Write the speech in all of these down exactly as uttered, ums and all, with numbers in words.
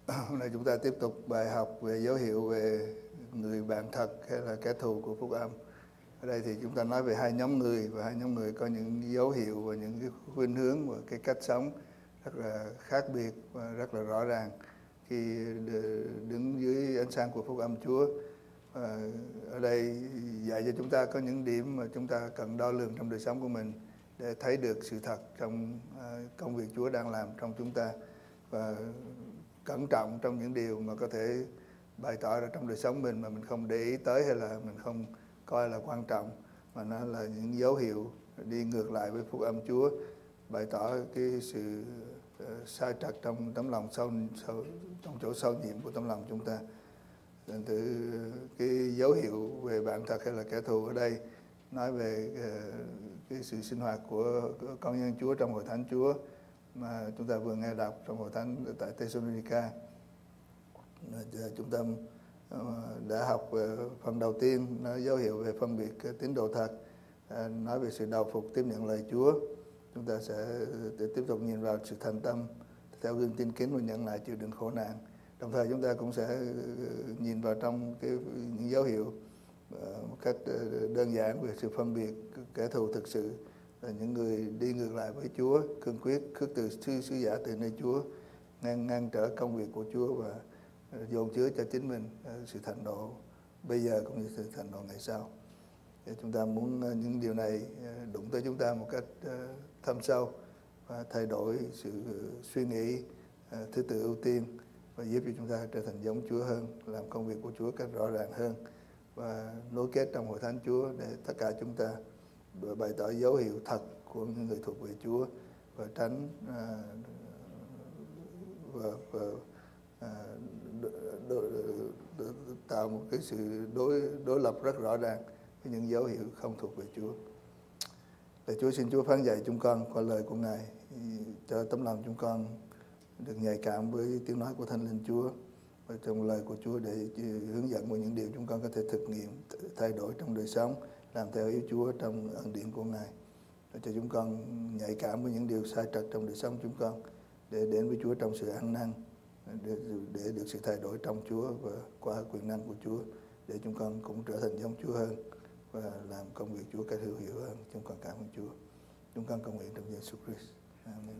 Hôm nay chúng ta tiếp tục bài học về dấu hiệu về người bạn thật hay là kẻ thù của phúc âm. Ở đây thì chúng ta nói về hai nhóm người, và hai nhóm người có những dấu hiệu và những cái khuynh hướng và cái cách sống rất là khác biệt và rất là rõ ràng khi đứng dưới ánh sáng của phúc âm Chúa. Và ở đây dạy cho chúng ta có những điểm mà chúng ta cần đo lường trong đời sống của mình để thấy được sự thật trong công việc Chúa đang làm trong chúng ta, và cẩn trọng trong những điều mà có thể bày tỏ ra trong đời sống mình mà mình không để ý tới hay là mình không coi là quan trọng, mà nó là những dấu hiệu đi ngược lại với phúc âm Chúa, bày tỏ cái sự uh, sai trật trong tấm lòng sâu, sâu trong chỗ sâu nhiệm của tấm lòng chúng ta. Thành thử cái dấu hiệu về bạn thật hay là kẻ thù ở đây nói về uh, cái sự sinh hoạt của, của con nhân Chúa trong hội thánh Chúa mà chúng ta vừa nghe đọc trong hội thánh tại Thessalonica. Chúng ta đã học phần đầu tiên nói dấu hiệu về phân biệt tín đồ thật, nói về sự đầu phục tiếp nhận lời Chúa. Chúng ta sẽ tiếp tục nhìn vào sự thành tâm theo gương tin kính và nhận lại chịu đựng khổ nạn. Đồng thời chúng ta cũng sẽ nhìn vào trong cái những dấu hiệu một cách đơn giản về sự phân biệt kẻ thù thực sự là những người đi ngược lại với Chúa, cương quyết khước từ sứ sứ giả từ nơi Chúa, ngăn ngăn trở công việc của Chúa và dồn chứa cho chính mình sự thạnh nộ bây giờ cũng như sự thạnh nộ ngày sau. Để chúng ta muốn những điều này đụng tới chúng ta một cách thâm sâu và thay đổi sự suy nghĩ, thứ tự ưu tiên và giúp cho chúng ta trở thành giống Chúa hơn, làm công việc của Chúa cách rõ ràng hơn và nối kết trong hội thánh Chúa để tất cả chúng ta bày tỏ dấu hiệu thật của những người thuộc về Chúa và tránh à, và, và à, đ, đ, đ, đ, tạo một cái sự đối đối lập rất rõ ràng với những dấu hiệu không thuộc về Chúa. Để Chúa xin Chúa phán dạy chúng con qua lời của Ngài, cho tấm lòng chúng con được nhạy cảm với tiếng nói của Thánh Linh Chúa và trong lời của Chúa để hướng dẫn vào những điều chúng con có thể thực nghiệm, thay đổi trong đời sống, làm theo ý Chúa trong ân điển của Ngài. Để cho chúng con nhạy cảm với những điều sai trật trong đời sống chúng con, để đến với Chúa trong sự ăn năn, để, để được sự thay đổi trong Chúa và qua quyền năng của Chúa, để chúng con cũng trở thành giống Chúa hơn và làm công việc Chúa cách hữu hiệu hơn. Chúng con cảm ơn Chúa. Chúng con cầu nguyện trong Giêsu Christ. Amen.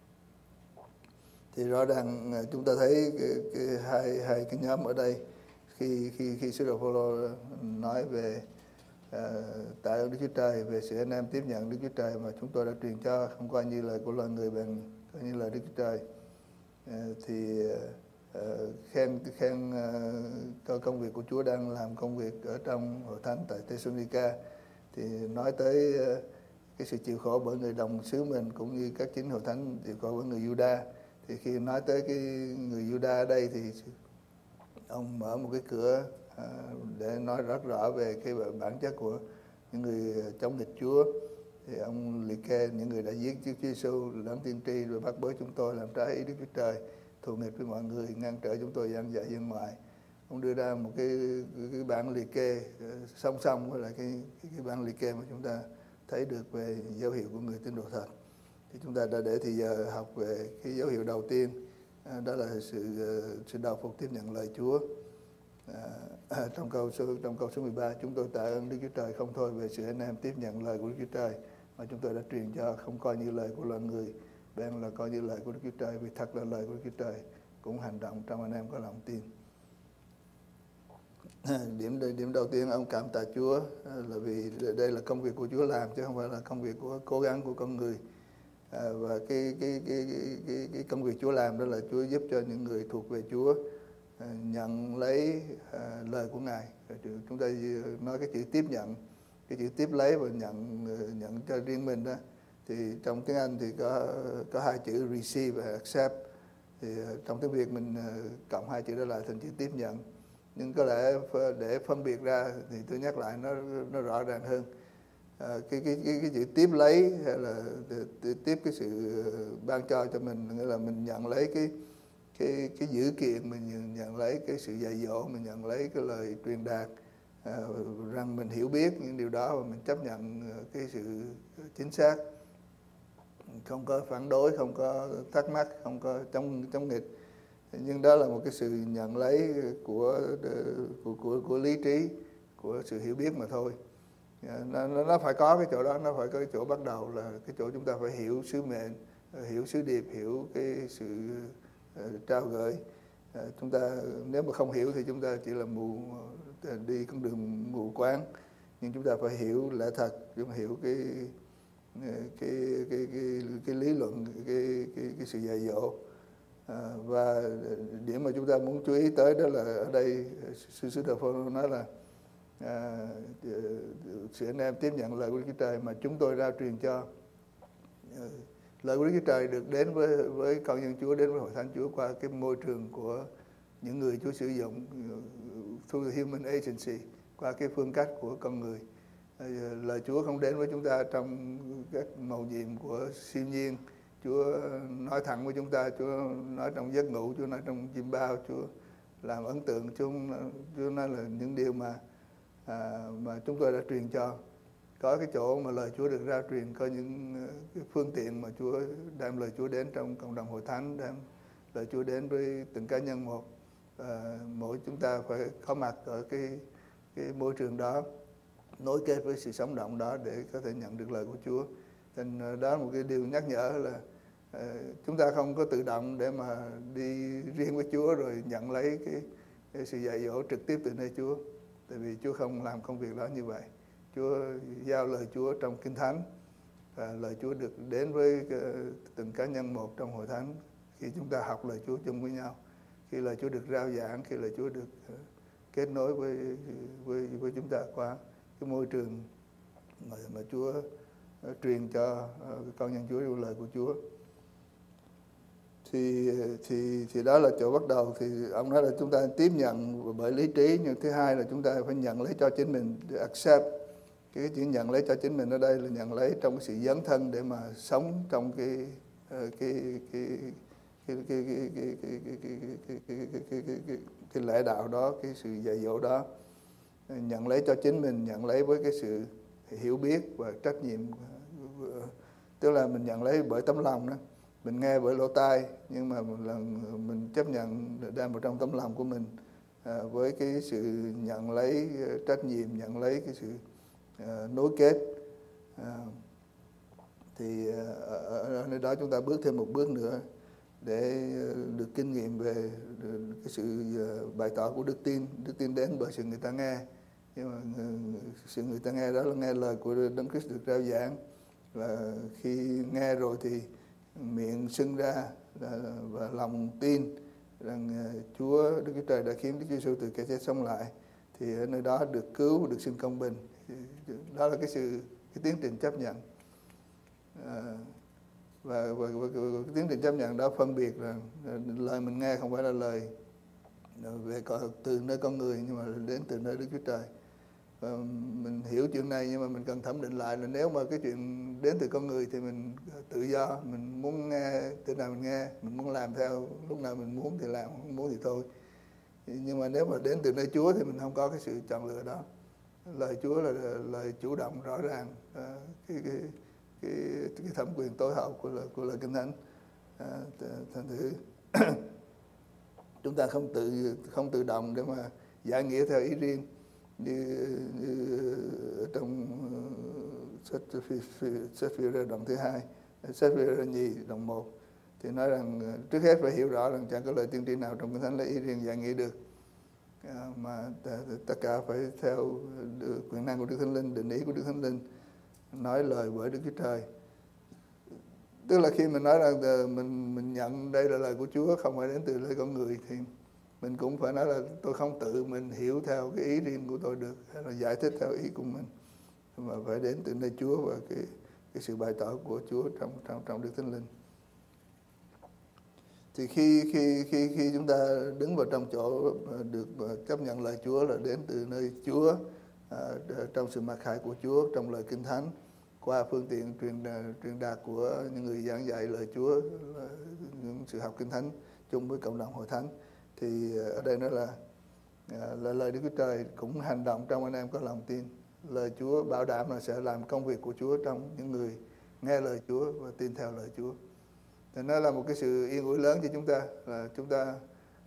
Thì rõ ràng chúng ta thấy cái, cái, hai hai cái nhóm ở đây khi khi khi sứ đồ Phaolô nói về uh, tạ ơn Đức Chúa Trời, về sự anh em tiếp nhận Đức Chúa Trời mà chúng tôi đã truyền cho, không coi như lời của loài người bằng coi như lời Đức Chúa Trời, uh, thì uh, khen khen uh, công việc của Chúa đang làm công việc ở trong hội thánh tại Thessalonica, thì nói tới uh, cái sự chịu khổ bởi người đồng xứ mình cũng như các chính hội thánh chịu khổ bởi người Juda. Thì khi nói tới cái người Juda ở đây thì ông mở một cái cửa à, để nói rất rõ về cái bản chất của những người chống nghịch Chúa. Thì ông liệt kê những người đã giết Chúa Giêsu, lãnh tiên tri rồi bắt bớ chúng tôi làm trái ý Đức Chúa Trời, thù nghịch với mọi người, ngăn trở chúng tôi giảng dạy dân ngoại. Ông đưa ra một cái cái bản liệt kê song song với lại cái cái bản liệt kê mà chúng ta thấy được về dấu hiệu của người tín đồ thật. Thì chúng ta đã để thì giờ học về cái dấu hiệu đầu tiên, đó là sự sự đầu phục tiếp nhận lời Chúa. À, trong câu số trong câu số mười ba, chúng tôi tạ ơn Đức Chúa Trời không thôi về sự anh em tiếp nhận lời của Đức Chúa Trời mà chúng tôi đã truyền cho, không coi như lời của loài người, bèn là coi như lời của Đức Chúa Trời, vì thật là lời của Đức Chúa Trời cũng hành động trong anh em có lòng tin. Điểm điểm đầu tiên ông cảm tạ Chúa là vì đây là công việc của Chúa làm chứ không phải là công việc của cố gắng của con người. À, và cái cái, cái cái cái cái công việc Chúa làm đó là Chúa giúp cho những người thuộc về Chúa à, nhận lấy à, lời của Ngài. Chúng ta nói cái chữ tiếp nhận, cái chữ tiếp lấy và nhận nhận cho riêng mình đó. Thì trong tiếng Anh thì có có hai chữ receive và accept. Thì trong tiếng Việt mình cộng hai chữ đó lại thành chữ tiếp nhận. Nhưng có lẽ để phân biệt ra thì tôi nhắc lại nó nó rõ ràng hơn. À, cái, cái cái cái chữ tiếp lấy hay là tiếp cái sự ban cho cho mình, nghĩa là mình nhận lấy cái cái cái dữ kiện, mình nhận lấy cái sự dạy dỗ, mình nhận lấy cái lời truyền đạt, à, rằng mình hiểu biết những điều đó và mình chấp nhận cái sự chính xác, không có phản đối, không có thắc mắc, không có chống chống nghịch. nhưng đó là một cái sự nhận lấy của của của, của lý trí, của sự hiểu biết mà thôi. Nó, nó phải có cái chỗ đó, nó phải có cái chỗ bắt đầu là cái chỗ chúng ta phải hiểu sứ mệnh, hiểu sứ điệp, hiểu cái sự uh, trao gửi. Uh, chúng ta nếu mà không hiểu thì chúng ta chỉ là mù, đi con đường mù quáng. Nhưng chúng ta phải hiểu lẽ thật, chúng ta hiểu cái cái cái cái cái, cái lý luận, cái cái cái sự dạy dỗ. À, và điểm mà chúng ta muốn chú ý tới đó là ở đây sư sư Đạo Phaolô nói là à, sự anh em tiếp nhận lời của Đức Chúa Trời mà chúng tôi rao truyền cho. À, lời của Đức Chúa Trời được đến với với con dân Chúa, đến với hội thánh Chúa qua cái môi trường của những người Chúa sử dụng, through human agency, qua cái phương cách của con người. À, lời Chúa không đến với chúng ta trong các mầu nhiệm của siêu nhiên. Chúa nói thẳng với chúng ta, Chúa nói trong giấc ngủ, Chúa nói trong chim bao, Chúa làm ấn tượng, Chúa, Chúa nói là những điều mà à, mà chúng tôi đã truyền cho. Có cái chỗ mà lời Chúa được rao truyền, có những cái phương tiện mà Chúa đem lời Chúa đến trong cộng đồng hội thánh, đem lời Chúa đến với từng cá nhân một. À, mỗi chúng ta phải có mặt ở cái cái môi trường đó, nối kết với sự sống động đó để có thể nhận được lời của Chúa. Nên đó là một cái điều nhắc nhở là uh, chúng ta không có tự động để mà đi riêng với Chúa rồi nhận lấy cái, cái sự dạy dỗ trực tiếp từ nơi Chúa. Tại vì Chúa không làm công việc đó như vậy. Chúa giao lời Chúa trong Kinh Thánh, và lời Chúa được đến với uh, từng cá nhân một trong hội thánh khi chúng ta học lời Chúa chung với nhau. Khi lời Chúa được rao giảng, khi lời Chúa được uh, kết nối với, với, với chúng ta qua cái môi trường mà, mà Chúa uh, truyền cho uh, con nhân Chúa yêu lời của Chúa. Thì, thì, thì đó là chỗ bắt đầu. Thì ông nói là chúng ta tiếp nhận bởi lý trí, nhưng thứ hai là chúng ta phải nhận lấy cho chính mình, accept. Cái chữ nhận lấy cho chính mình ở đây là nhận lấy trong cái sự dấn thân để mà sống trong cái cái cái cái cái cái cái cái cái cái cái cái cái cái cái lẽ đạo đó, cái sự dạy dỗ đó. Nhận lấy cho chính mình, nhận lấy với cái sự hiểu biết và trách nhiệm, tức là mình nhận lấy bởi tấm lòng đó. Mình nghe bởi lỗ tai, nhưng mà một lần mình chấp nhận đem vào trong tấm lòng của mình, à, với cái sự nhận lấy trách nhiệm, nhận lấy cái sự à, nối kết. À, thì ở nơi đó chúng ta bước thêm một bước nữa để được kinh nghiệm về cái sự bày tỏ của đức tin. Đức tin đến bởi sự người ta nghe, nhưng mà sự người ta nghe đó là nghe lời của Đấng Christ được rao giảng. Và khi nghe rồi thì miệng xưng ra và lòng tin rằng Chúa Đức Chúa Trời đã khiến Đức Chúa Giêsu từ kẻ chết sống lại, thì ở nơi đó được cứu, được xưng công bình. Đó là cái sự cái tiến trình chấp nhận. À, và, và, và, và cái tiến trình chấp nhận đó phân biệt là lời mình nghe không phải là lời về từ nơi con người, nhưng mà đến từ nơi Đức Chúa Trời. Và mình hiểu chuyện này, nhưng mà mình cần thẩm định lại là nếu mà cái chuyện đến từ con người thì mình tự do, mình muốn nghe từ nào mình nghe, mình muốn làm theo lúc nào mình muốn thì làm, không muốn thì thôi. Nhưng mà nếu mà đến từ nơi Chúa thì mình không có cái sự chọn lựa đó. Lời Chúa là lời chủ động rõ ràng, cái cái cái, cái thẩm quyền tối hậu của lời của lời Kinh Thánh. À, thành thử chúng ta không tự không tự động để mà giải nghĩa theo ý riêng. Như, như trong sách sách Phi-rơ đoạn thứ hai, sách Phi-rơ nhì đoạn một thì nói rằng trước hết phải hiểu rõ rằng chẳng có lời tiên tri nào trong Kinh Thánh lấy ý riêng giải nghĩa được, à, mà tất cả phải theo quyền năng của Đức Thánh Linh, định ý của Đức Thánh Linh, nói lời bởi Đức Chúa Trời. Tức là khi mình nói rằng mình mình nhận đây là lời của Chúa, không phải đến từ lời con người, thì mình cũng phải nói là tôi không tự mình hiểu theo cái ý riêng của tôi được, hay là giải thích theo ý của mình, mà phải đến từ nơi Chúa và cái cái sự bày tỏ của Chúa trong trong trong Đức Thánh Linh. Thì khi khi khi khi chúng ta đứng vào trong chỗ được chấp nhận lời Chúa là đến từ nơi Chúa, à, trong sự mặc khải của Chúa, trong lời Kinh Thánh, qua phương tiện truyền truyền đạt của những người giảng dạy lời Chúa, những sự học Kinh Thánh chung với cộng đồng hội thánh, thì ở đây nó là là lời Đức Chúa Trời cũng hành động trong anh em có lòng tin. Lời Chúa bảo đảm là sẽ làm công việc của Chúa trong những người nghe lời Chúa và tin theo lời Chúa. Thì nó là một cái sự yên ủi lớn cho chúng ta, là chúng ta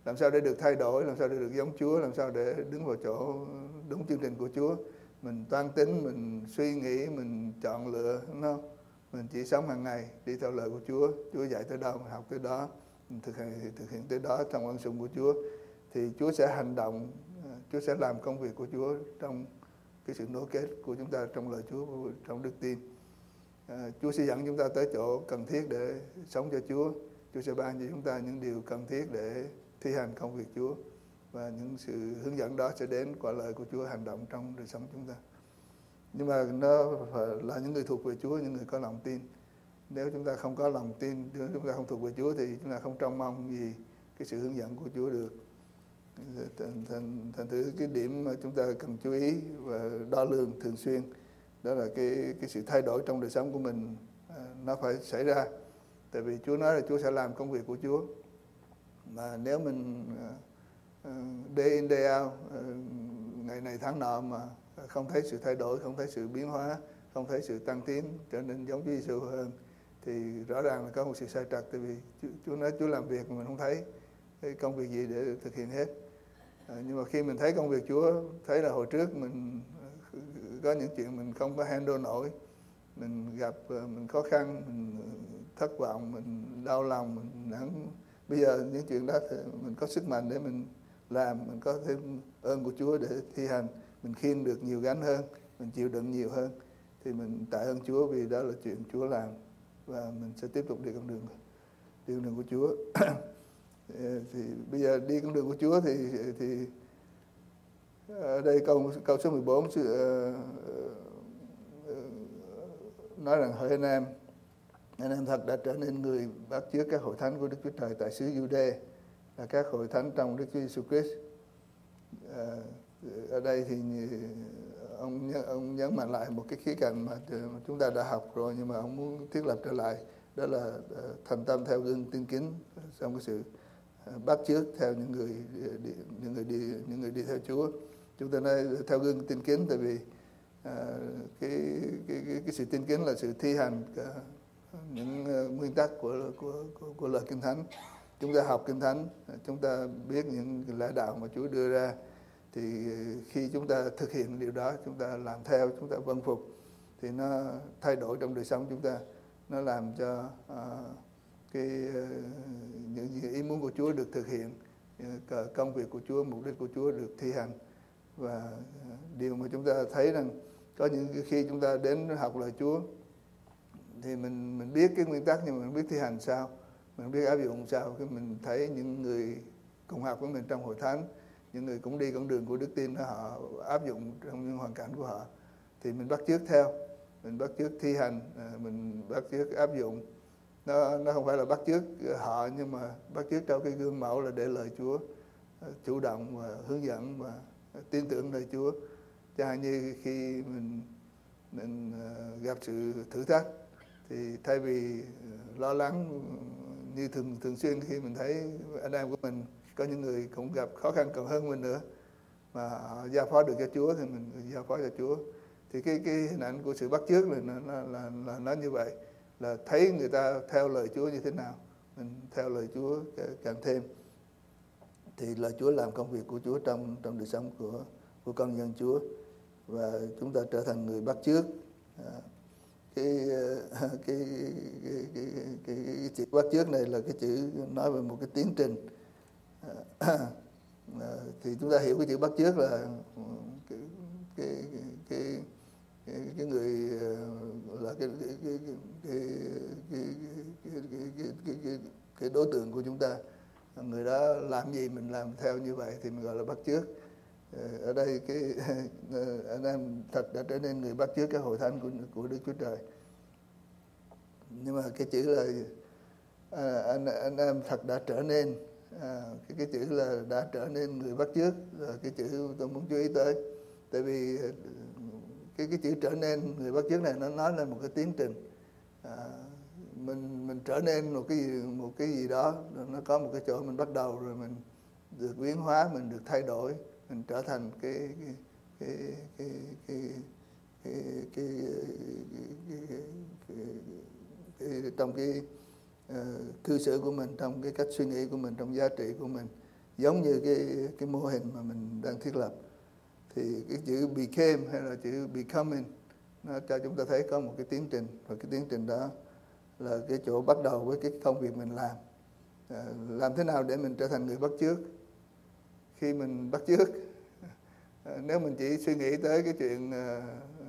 làm sao để được thay đổi, làm sao để được giống Chúa, làm sao để đứng vào chỗ đúng chương trình của Chúa. Mình toan tính, mình suy nghĩ, mình chọn lựa, nó mình chỉ sống hàng ngày đi theo lời của Chúa. Chúa dạy tới đâu mình học tới đó, mình thực hiện thì thực hiện tới đó trong ân sủng của Chúa, thì Chúa sẽ hành động, Chúa sẽ làm công việc của Chúa trong cái sự nối kết của chúng ta trong lời Chúa, trong đức tin. À, Chúa sẽ dẫn chúng ta tới chỗ cần thiết để sống cho Chúa. Chúa sẽ ban cho chúng ta những điều cần thiết để thi hành công việc Chúa, và những sự hướng dẫn đó sẽ đến qua lời của Chúa hành động trong đời sống chúng ta. Nhưng mà nó phải là những người thuộc về Chúa, những người có lòng tin. Nếu chúng ta không có lòng tin, nếu chúng ta không thuộc về Chúa thì chúng ta không trông mong gì cái sự hướng dẫn của Chúa được. Thành, thành, thành thử cái điểm mà chúng ta cần chú ý và đo lường thường xuyên, đó là cái, cái sự thay đổi trong đời sống của mình, nó phải xảy ra. Tại vì Chúa nói là Chúa sẽ làm công việc của Chúa. Mà nếu mình uh, day in day out, uh, ngày này tháng nọ mà không thấy sự thay đổi, không thấy sự biến hóa, không thấy sự tăng tiến trở nên giống Chúa Giêsu hơn, thì rõ ràng là có một sự sai trật. Tại vì Chúa nói Chúa làm việc mà mình không thấy cái công việc gì để thực hiện hết. À, nhưng mà khi mình thấy công việc Chúa, thấy là hồi trước mình có những chuyện mình không có handle nổi, mình gặp mình khó khăn, mình thất vọng, mình đau lòng, mình nản. Bây giờ những chuyện đó thì mình có sức mạnh để mình làm, mình có thêm ơn của Chúa để thi hành, mình khiêng được nhiều gánh hơn, mình chịu đựng nhiều hơn, thì mình tạ ơn Chúa vì đó là chuyện Chúa làm, và mình sẽ tiếp tục đi con đường đi con đường của Chúa. Thì bây giờ đi con đường của Chúa thì thì ở đây câu câu số mười bốn uh, uh, nói rằng hỡi anh em, anh em thật đã trở nên người bắt chước các hội thánh của Đức Chúa Trời tại xứ Giu-đê, là các hội thánh trong Đức Chúa Giêsu Christ. À, ở đây thì ông ông nhấn mạnh lại một cái khía cạnh mà chúng ta đã học rồi, nhưng mà ông muốn thiết lập trở lại, đó là thành tâm theo gương tin kính trong cái sự bắt chước theo những người đi, những người đi những người đi theo Chúa. Chúng ta nói theo gương tin kính, tại vì à, cái, cái cái cái sự tin kính là sự thi hành cả những nguyên tắc của của của, của lời Kinh Thánh. Chúng ta học Kinh Thánh, chúng ta biết những lẽ đạo mà Chúa đưa ra, thì khi chúng ta thực hiện điều đó, chúng ta làm theo, chúng ta vâng phục, thì nó thay đổi trong đời sống chúng ta, nó làm cho uh, cái uh, những ý muốn của Chúa được thực hiện, uh, công việc của Chúa, mục đích của Chúa được thi hành. Và uh, điều mà chúng ta thấy rằng có những khi chúng ta đến học lời Chúa thì mình mình biết cái nguyên tắc, nhưng mà mình biết thi hành sao, mình biết áp dụng sao. Khi mình thấy những người cùng học với mình trong hội thánh, những người cũng đi con đường của đức tin đó, họ áp dụng trong những hoàn cảnh của họ, thì mình bắt chước theo, mình bắt chước thi hành, mình bắt chước áp dụng. Nó nó không phải là bắt chước họ, nhưng mà bắt chước theo cái gương mẫu là để lời Chúa chủ động và hướng dẫn và tin tưởng lời Chúa. Chẳng như khi mình mình gặp sự thử thách, thì thay vì lo lắng như thường thường xuyên khi mình thấy anh em của mình có những người cũng gặp khó khăn còn hơn mình nữa, mà họ giao phó được cho Chúa thì mình giao phó cho Chúa. Thì cái cái hình ảnh của sự bắt chước là nó là, là, là nó như vậy, là thấy người ta theo lời Chúa như thế nào, mình theo lời Chúa càng thêm, thì lời Chúa làm công việc của Chúa trong trong đời sống của của con dân Chúa, và chúng ta trở thành người bắt chước. Cái cái cái cái cái, cái, cái chữ bắt chước này là cái chữ nói về một cái tiến trình. Thì chúng ta hiểu cái chữ bắt chước là cái cái cái cái, cái người là cái cái cái cái cái cái cái cái cái cái đối tượng của chúng ta, người đó làm gì mình làm theo như vậy thì mình gọi là bắt chước. Ở đây cái anh em thật đã trở nên người bắt chước cái hội thánh của của Đức Chúa Trời. Nhưng mà cái chữ là à, anh anh em thật đã trở nên, à, cái cái chữ là đã trở nên người bắt chước là cái chữ tôi muốn chú ý tới. Tại vì cái cái chữ trở nên người bắt chước này nó nói lên một cái tiến trình. À, mình mình trở nên một cái gì, một cái gì đó, nó có một cái chỗ mình bắt đầu rồi mình được biến hóa, mình được thay đổi, mình trở thành cái cái cái cái cái cái cái, cái, cái, cái, cái trong cái uh, cư xử của mình, trong cái cách suy nghĩ của mình, trong giá trị của mình, giống như cái cái mô hình mà mình đang thiết lập. Thì cái chữ became hay là chữ becoming nó cho chúng ta thấy có một cái tiến trình, và cái tiến trình đó là cái chỗ bắt đầu với cái công việc mình làm. À, làm thế nào để mình trở thành người bắt chước? Khi mình bắt chước, à, nếu mình chỉ suy nghĩ tới cái chuyện à,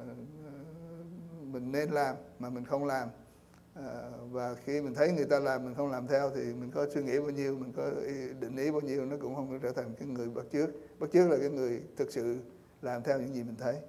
mình nên làm mà mình không làm, à, và khi mình thấy người ta làm mình không làm theo, thì mình có suy nghĩ bao nhiêu, mình có định ý bao nhiêu, nó cũng không có trở thành cái người bắt chước. Bắt chước là cái người thực sự làm theo những gì mình thấy.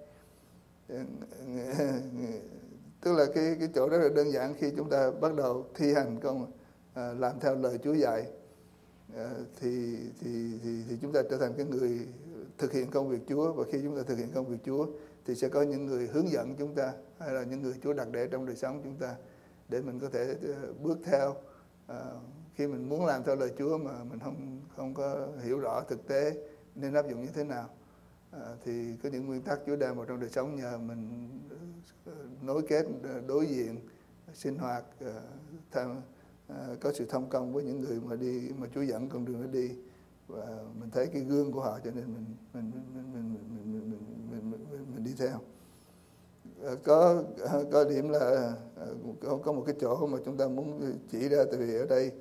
Tức là cái cái chỗ rất là đơn giản, khi chúng ta bắt đầu thi hành công à, làm theo lời Chúa dạy, à, thì, thì thì thì chúng ta trở thành cái người thực hiện công việc Chúa. Và khi chúng ta thực hiện công việc Chúa thì sẽ có những người hướng dẫn chúng ta, hay là những người Chúa đặt để trong đời sống chúng ta, để mình có thể bước theo. À, khi mình muốn làm theo lời Chúa mà mình không không có hiểu rõ thực tế nên áp dụng như thế nào, à, thì có những nguyên tắc Chúa đem vào trong đời sống nhờ mình nối kết, đối diện, sinh hoạt, tham, có sự thông công với những người mà đi mà Chúa dẫn con đường đó đi, và mình thấy cái gương của họ, cho nên mình mình mình mình mình mình, mình, mình, mình, mình đi theo. Có có điểm là có, có một cái chỗ mà chúng ta muốn chỉ ra, tại vì ở đây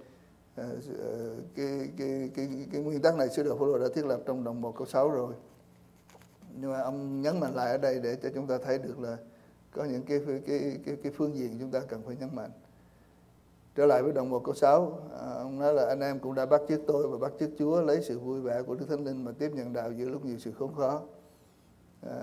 cái cái cái cái nguyên tắc này sứ đồ Phaolô đã thiết lập trong đoạn một câu sáu rồi, nhưng mà ông nhấn mạnh lại ở đây để cho chúng ta thấy được là có những cái cái cái cái phương diện chúng ta cần phải nhấn mạnh. Trở lại với đoạn một câu sáu, ông nói là anh em cũng đã bắt chước tôi và bắt chước Chúa, lấy sự vui vẻ của Đức Thánh Linh mà tiếp nhận đạo giữa lúc nhiều sự khốn khó. À,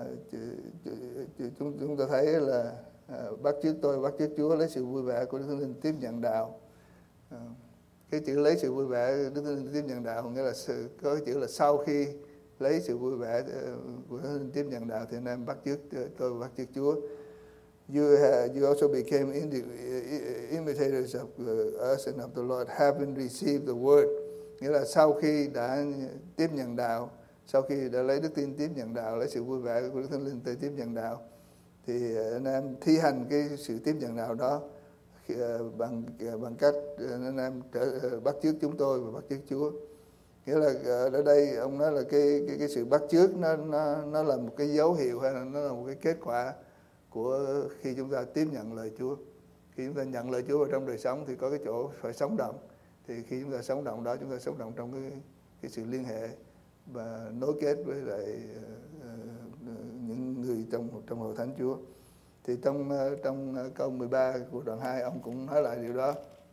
chúng chúng ta thấy là à, bắt chước tôi, bắt chước Chúa, lấy sự vui vẻ của Đức Thánh Linh tiếp nhận đạo. À, cái chữ lấy sự vui vẻ Đức Thánh Linh tiếp nhận đạo nghĩa là sự, có cái chữ là sau khi lấy sự vui vẻ của Đức Thánh Linh tiếp nhận đạo thì anh em bắt chước tôi và bắt chước Chúa. You, uh, you also became imitators of us and of the Lord, having received the word. Nghĩa là sau khi đã tiếp nhận đạo, sau khi đã lấy đức tin tiếp nhận đạo, lấy sự vui vẻ của Đức Thánh Linh tới tiếp nhận đạo, thì anh em thi hành cái sự tiếp nhận đạo đó bằng bằng cách anh em trở, bắt chước chúng tôi và bắt chước Chúa. Nghĩa là ở đây ông nói là cái cái cái sự bắt chước nó nó nó là một cái dấu hiệu, hay là nó là một cái kết quả của khi chúng ta tiếp nhận lời Chúa. Khi chúng ta nhận lời Chúa vào trong đời sống thì có cái chỗ phải sống động. Thì khi chúng ta sống động đó, chúng ta sống động trong cái cái sự liên hệ và nối kết với lại uh, những người trong trong hội thánh Chúa. Thì trong trong câu mười ba của đoạn hai, ông cũng nói lại điều đó.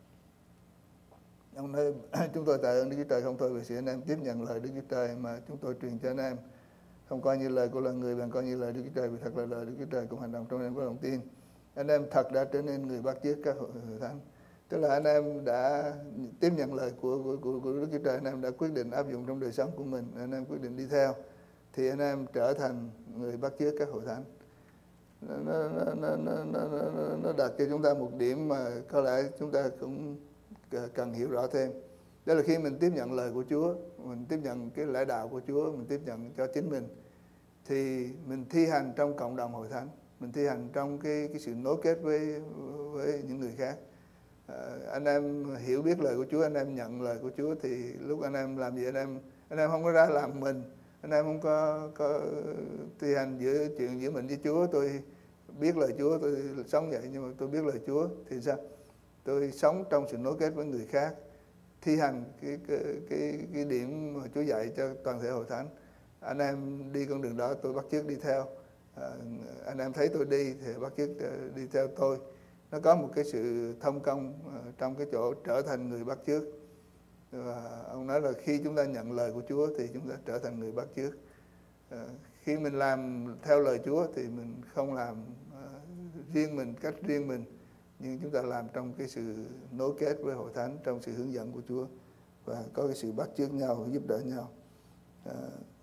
Ông nói chúng tôi tạ ơn Đức Chúa Trời không thôi vì sự anh em tiếp nhận lời Đức Chúa Trời mà chúng tôi truyền cho anh em, không coi như lời của loài người, bằng coi như lời Đức Chúa Trời, vì thật là lời Đức Chúa Trời cũng hành động trong anh em có lòng tin. Anh em thật đã trở nên người bắt chước các hội thánh. Tức là anh em đã tiếp nhận lời của, của, của, của Đức Chúa Trời, anh em đã quyết định áp dụng trong đời sống của mình, anh em quyết định đi theo, thì anh em trở thành người bắt chước các hội thánh. Nó, nó, nó, nó, nó, nó, nó đặt cho chúng ta một điểm mà có lẽ chúng ta cũng cần hiểu rõ thêm. Đó là khi mình tiếp nhận lời của Chúa, mình tiếp nhận cái lẽ đạo của Chúa, mình tiếp nhận cho chính mình, thì mình thi hành trong cộng đồng hội thánh, mình thi hành trong cái cái sự nối kết với với những người khác. À, anh em hiểu biết lời của Chúa, anh em nhận lời của Chúa, thì lúc anh em làm gì, anh em anh em không có ra làm mình, anh em không có có thi hành giữa chuyện giữa mình với Chúa. Tôi biết lời Chúa, tôi sống vậy, nhưng mà tôi biết lời Chúa thì sao? Tôi sống trong sự nối kết với người khác, thi hành cái cái cái, cái điểm mà Chúa dạy cho toàn thể hội thánh. Anh em đi con đường đó, tôi bắt chước đi theo. À, anh em thấy tôi đi thì bắt chước đi theo tôi. Nó có một cái sự thông công trong cái chỗ trở thành người bắt chước. Và ông nói là khi chúng ta nhận lời của Chúa thì chúng ta trở thành người bắt chước. À, khi mình làm theo lời Chúa thì mình không làm uh, riêng mình, cách riêng mình, nhưng chúng ta làm trong cái sự nối kết với hội thánh, trong sự hướng dẫn của Chúa, và có cái sự bắt chước nhau, giúp đỡ nhau. À,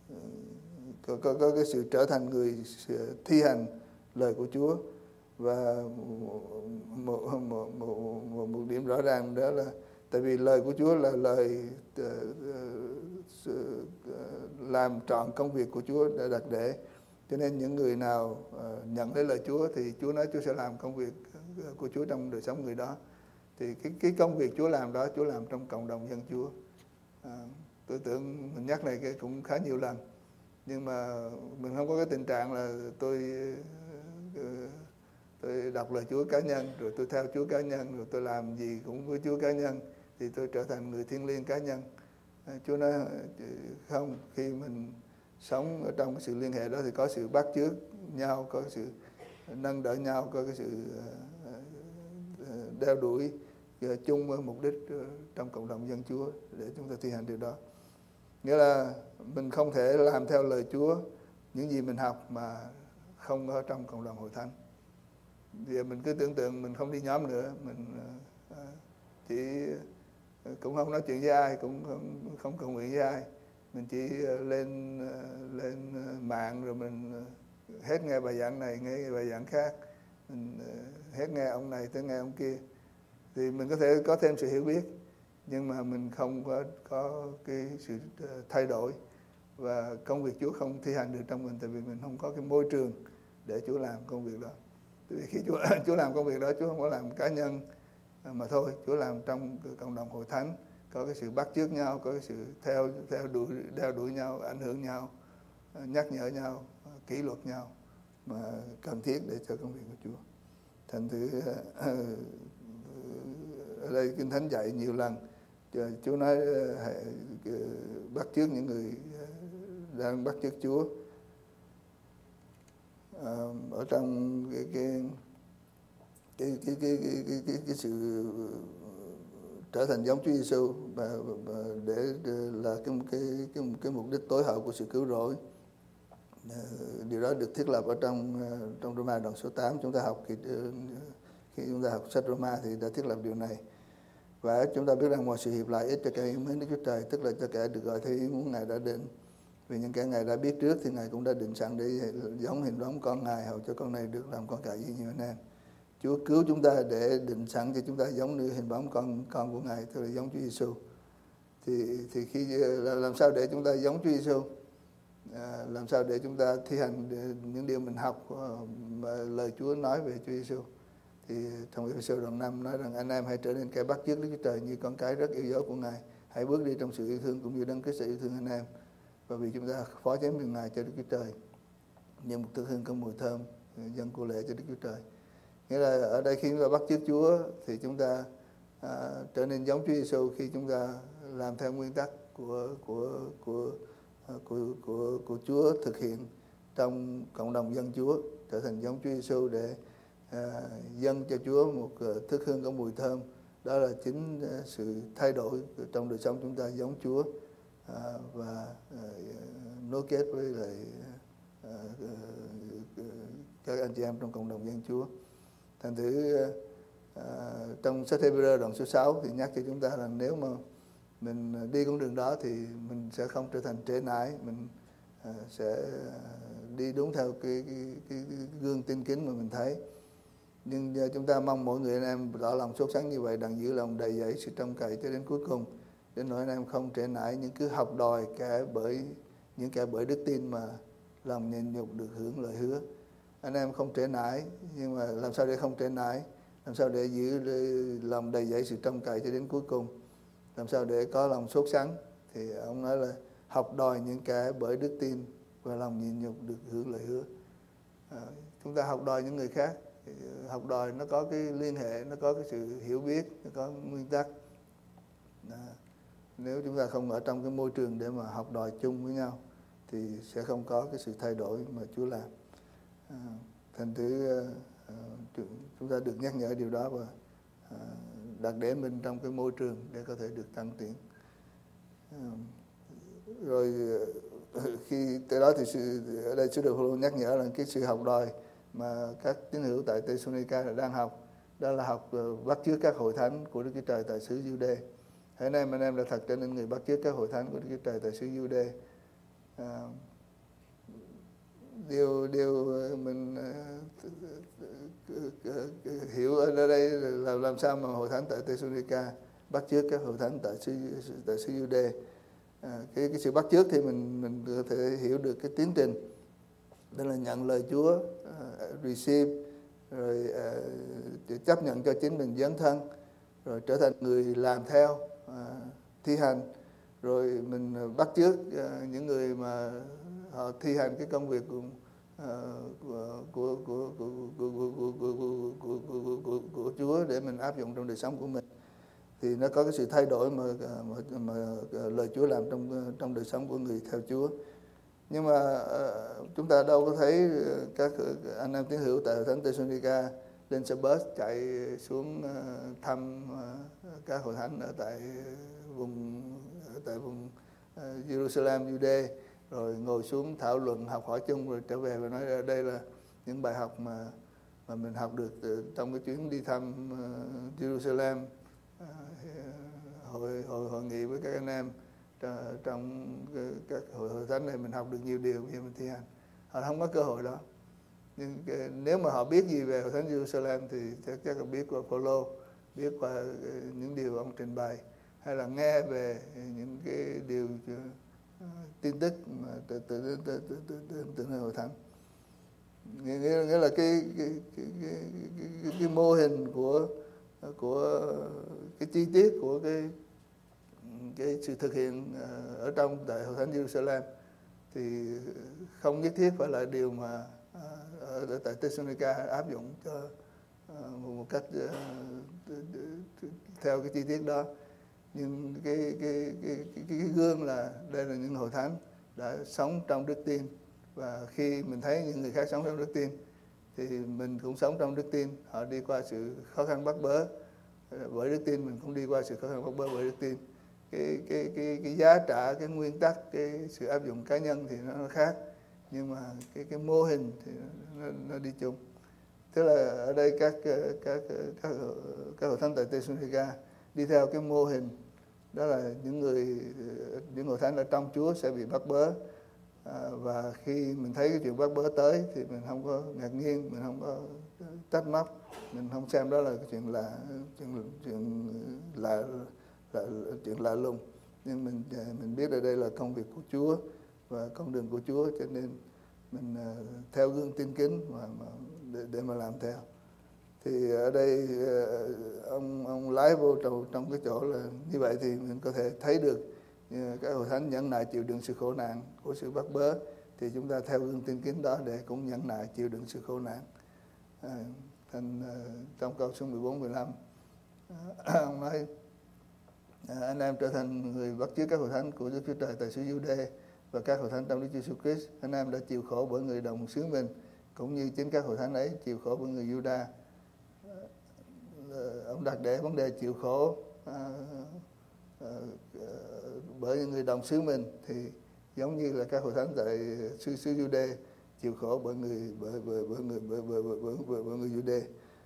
có, có, có cái sự trở thành người thi hành lời của Chúa. Và một, một, một, một, một điểm rõ ràng đó là tại vì lời của Chúa là lời uh, uh, làm trọn công việc của Chúa đã đặt để, cho nên những người nào uh, nhận lấy lời Chúa thì Chúa nói Chúa sẽ làm công việc của Chúa trong đời sống người đó. Thì cái, cái công việc Chúa làm đó, Chúa làm trong cộng đồng dân Chúa. À, tôi tưởng mình nhắc này cái cũng khá nhiều lần, nhưng mà mình không có cái tình trạng là tôi tôi đọc lời Chúa cá nhân, rồi tôi theo Chúa cá nhân, rồi tôi làm gì cũng với Chúa cá nhân, thì tôi trở thành người thiêng liêng cá nhân. Chúa nói không, khi mình sống ở trong cái sự liên hệ đó thì có sự bắt chước nhau, có sự nâng đỡ nhau, có cái sự đeo đuổi chung với mục đích trong cộng đồng dân Chúa để chúng ta thi hành điều đó. Nghĩa là mình không thể làm theo lời Chúa những gì mình học mà không ở trong cộng đồng hội thánh. Giờ mình cứ tưởng tượng mình không đi nhóm nữa, mình chỉ cũng không nói chuyện với ai, cũng không, không cầu nguyện với ai, mình chỉ lên lên mạng rồi mình hết nghe bài giảng này, nghe bài giảng khác, mình hết nghe ông này tới nghe ông kia, thì mình có thể có thêm sự hiểu biết, nhưng mà mình không có có cái sự thay đổi, và công việc Chúa không thi hành được trong mình, tại vì mình không có cái môi trường để Chúa làm công việc đó. Tại vì khi Chúa Chúa làm công việc đó, Chúa không có làm cá nhân mà thôi, Chúa làm trong cộng đồng hội thánh, có cái sự bắt chước nhau, có cái sự theo theo đuổi đeo đuổi nhau, ảnh hưởng nhau, nhắc nhở nhau, kỷ luật nhau mà cần thiết để cho công việc của Chúa. Thành thử ở đây Kinh Thánh dạy nhiều lần, Chúa nói hãy bắt chước những người đang bắt chước Chúa. À, ở trong cái cái cái cái cái cái, cái, cái, cái sự trở thành giống Chúa Giêsu và, và để là cái cái cái cái mục đích tối hậu của sự cứu rỗi. Điều đó được thiết lập ở trong trong Roma đoạn số tám. Chúng ta học khi, khi chúng ta học sách Roma thì đã thiết lập điều này. Và chúng ta biết rằng mọi sự hiệp lại ích cho kẻ yêu mến Đức Chúa Trời, tức là cho kẻ được gọi theo ý muốn Ngài đã định. Vì những kẻ Ngài đã biết trước thì Ngài cũng đã định sẵn để giống hình bóng con Ngài, hầu cho con này được làm con cái như anh em. Chúa cứu chúng ta để định sẵn cho chúng ta giống như hình bóng con con của Ngài, tức là giống Chúa Giêsu. Thì thì khi làm sao để chúng ta giống Chúa Giêsu? À, làm sao để chúng ta thi hành những điều mình học mà lời Chúa nói về Chúa Giêsu? Thì trong Ê-phê-sô đoạn năm nói rằng anh em hãy trở nên kẻ bắt chước Đức Chúa Trời như con cái rất yêu dấu của Ngài. Hãy bước đi trong sự yêu thương cũng như Đấng Christ yêu thương anh em. Và vì chúng ta phó chém miền Ngài cho Đức Chúa Trời như một thức hương có mùi thơm dâng của lễ cho Đức Chúa Trời. Nghĩa là ở đây khi chúng ta bắt chước Chúa thì chúng ta à, trở nên giống Chúa Giêsu khi chúng ta làm theo nguyên tắc của của của của của, của Chúa thực hiện trong cộng đồng dân Chúa, trở thành giống Chúa Giêsu để à, dâng cho Chúa một thức hương có mùi thơm. Đó là chính sự thay đổi trong đời sống chúng ta giống Chúa à, và à, nối kết với lại à, các anh chị em trong cộng đồng dân Chúa. Thành thử à, trong sách Hê-bơ-rơ đoạn số sáu thì nhắc cho chúng ta rằng nếu mà mình đi con đường đó thì mình sẽ không trở thành trễ nải, mình à, sẽ đi đúng theo cái, cái, cái, cái gương tin kính mà mình thấy. Nhưng chúng ta mong mỗi người anh em tỏ lòng sốt sắng như vậy, đặng giữ lòng đầy dẫy sự trông cậy cho đến cuối cùng, đến nỗi anh em không trễ nải những cứ học đòi kẻ bởi những kẻ bởi đức tin mà lòng nhịn nhục được hưởng lời hứa. Anh em không trễ nải, nhưng mà làm sao để không trễ nải? Làm sao để giữ lòng đầy dẫy sự trông cậy cho đến cuối cùng? Làm sao để có lòng sốt sắng? Thì ông nói là học đòi những kẻ bởi đức tin và lòng nhịn nhục được hưởng lời hứa. À, chúng ta học đòi những người khác. Học đòi nó có cái liên hệ, nó có cái sự hiểu biết, nó có nguyên tắc. À, nếu chúng ta không ở trong cái môi trường để mà học đòi chung với nhau thì sẽ không có cái sự thay đổi mà Chúa làm. À, thành thử à, chúng ta được nhắc nhở điều đó và à, đặt để mình trong cái môi trường để có thể được tăng tiến. À, rồi khi tới đó thì sự, ở đây sứ đồ Phaolô nhắc nhở là cái sự học đòi mà các tín hữu tại Thê-sa-lô-ni-ca đang học, đó là học bắt chước các hội thánh của Đức Chúa Trời tại xứ Giu-đê. Hãy nay anh em đã thật trở nên người bắt chước các hội thánh của Đức Chúa Trời tại xứ Giu-đê. À, điều điều mình uh, hiểu ở đây là làm sao mà hội thánh tại Thê-sa-lô-ni-ca bắt chước các hội thánh tại xứ tại xứ Giu-đê. À, cái cái sự bắt chước thì mình mình có thể hiểu được cái tiến trình, đó là nhận lời Chúa, uh, receive, rồi uh, chấp nhận cho chính mình dấn thân, rồi trở thành người làm theo, uh, thi hành, rồi mình bắt chước những người mà họ thi hành cái công việc của của của của của của của của của của của Chúa để mình áp dụng trong đời sống của mình, thì nó có cái sự thay đổi mà mà, mà lời Chúa làm trong trong đời sống của người theo Chúa. Nhưng mà chúng ta đâu có thấy các anh em tín hữu tại hội thánh Thessalonica lên xe bus chạy xuống thăm các hội thánh ở tại vùng ở tại vùng Jerusalem, Jude, rồi ngồi xuống thảo luận học hỏi chung rồi trở về và nói đây là những bài học mà mà mình học được trong cái chuyến đi thăm Jerusalem, hội hội hội nghị với các anh em trong các hội hội thánh này. Mình học được nhiều điều khi mình thi hành. Họ không có cơ hội đó, nhưng nếu mà họ biết gì về hội thánh Jerusalem thì chắc chắc là biết qua Phaolô, biết qua những điều ông trình bày, hay là nghe về những cái điều uh, tin tức mà từ từ từ từ từ từ, từ hội thánh. Nghĩa, nghĩa là cái cái cái, cái, cái cái mô hình của của cái chi tiết của cái cái sự thực hiện ở trong tại hội thánh Jerusalem thì không nhất thiết phải là điều mà ở tại Thessalonica áp dụng cho một cách theo cái chi tiết đó. Nhưng cái cái cái cái, cái gương là đây là những hội thánh đã sống trong đức tin, và khi mình thấy những người khác sống trong đức tin thì mình cũng sống trong đức tin. Họ đi qua sự khó khăn bắt bớ bởi đức tin, mình cũng đi qua sự khó khăn bắt bớ bởi đức tin. Cái cái cái cái giá trả, cái nguyên tắc, cái sự áp dụng cá nhân thì nó khác, nhưng mà cái cái mô hình thì nó, nó đi chung. Tức là ở đây các các các các hội thánh tại Thessalonica đi theo cái mô hình đó là những người những hội thánh ở trong Chúa sẽ bị bắt bớ, à, và khi mình thấy cái chuyện bắt bớ tới thì mình không có ngạc nhiên, mình không có trách móc, mình không xem đó là cái chuyện là chuyện chuyện là là chuyện lạ lùng, nhưng mình mình biết ở đây là công việc của Chúa và con đường của Chúa, cho nên mình uh, theo gương tin kính mà, mà để, để mà làm theo. Thì ở đây uh, ông ông lái vô trong trong cái chỗ là như vậy thì mình có thể thấy được uh, các hội thánh nhẫn nại chịu đựng sự khổ nạn của sự bắt bớ, thì chúng ta theo gương tin kính đó để cũng nhẫn nại chịu đựng sự khổ nạn. Uh, thành uh, trong câu số mười bốn mười lăm uh, ông nói À, anh em trở thành người bắt chước các hội thánh của Đức Chúa Trời tại xứ Giu-đê và các hội thánh trong Đức Chúa Jesus Christ. Anh em đã chịu khổ bởi người đồng xứ mình, cũng như chính các hội thánh ấy chịu khổ bởi người Giu-đa. À, ông đặt để vấn đề chịu khổ à, à, bởi những người đồng xứ mình thì giống như là các hội thánh tại xứ xứ Giu-đê chịu khổ bởi người bởi bởi bởi người bởi bởi bởi, bởi, bởi, bởi người Giu-đê.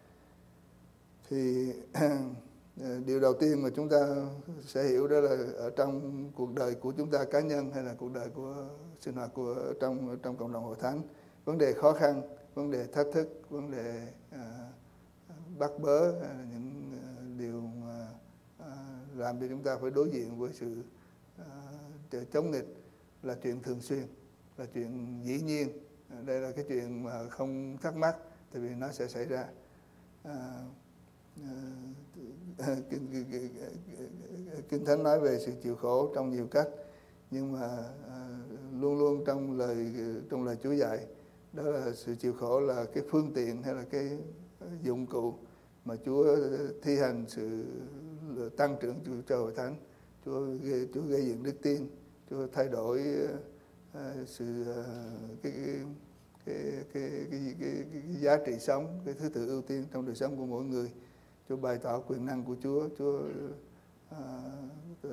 Thì điều đầu tiên mà chúng ta sẽ hiểu đó là ở trong cuộc đời của chúng ta cá nhân hay là cuộc đời của sinh hoạt của trong trong cộng đồng hội thánh, vấn đề khó khăn, vấn đề thách thức, vấn đề à, bắt bớ hay là những à, điều mà à, làm cho chúng ta phải đối diện với sự à, chống nghịch là chuyện thường xuyên, là chuyện dĩ nhiên. Đây là cái chuyện mà không thắc mắc, tại vì nó sẽ xảy ra. À, Kinh, kinh, kinh, kinh Thánh nói về sự chịu khổ trong nhiều cách, nhưng mà à, luôn luôn trong lời trong lời Chúa dạy đó là sự chịu khổ là cái phương tiện hay là cái dụng cụ mà Chúa thi hành sự tăng trưởng cho hội thánh. Chúa Chúa gây dựng đức tin, Chúa thay đổi à, sự à, cái, cái, cái, cái, cái, cái, cái, cái giá trị sống, cái thứ tự ưu tiên trong đời sống của mỗi người. Chúa bày tỏ quyền năng của Chúa, Chúa uh, uh,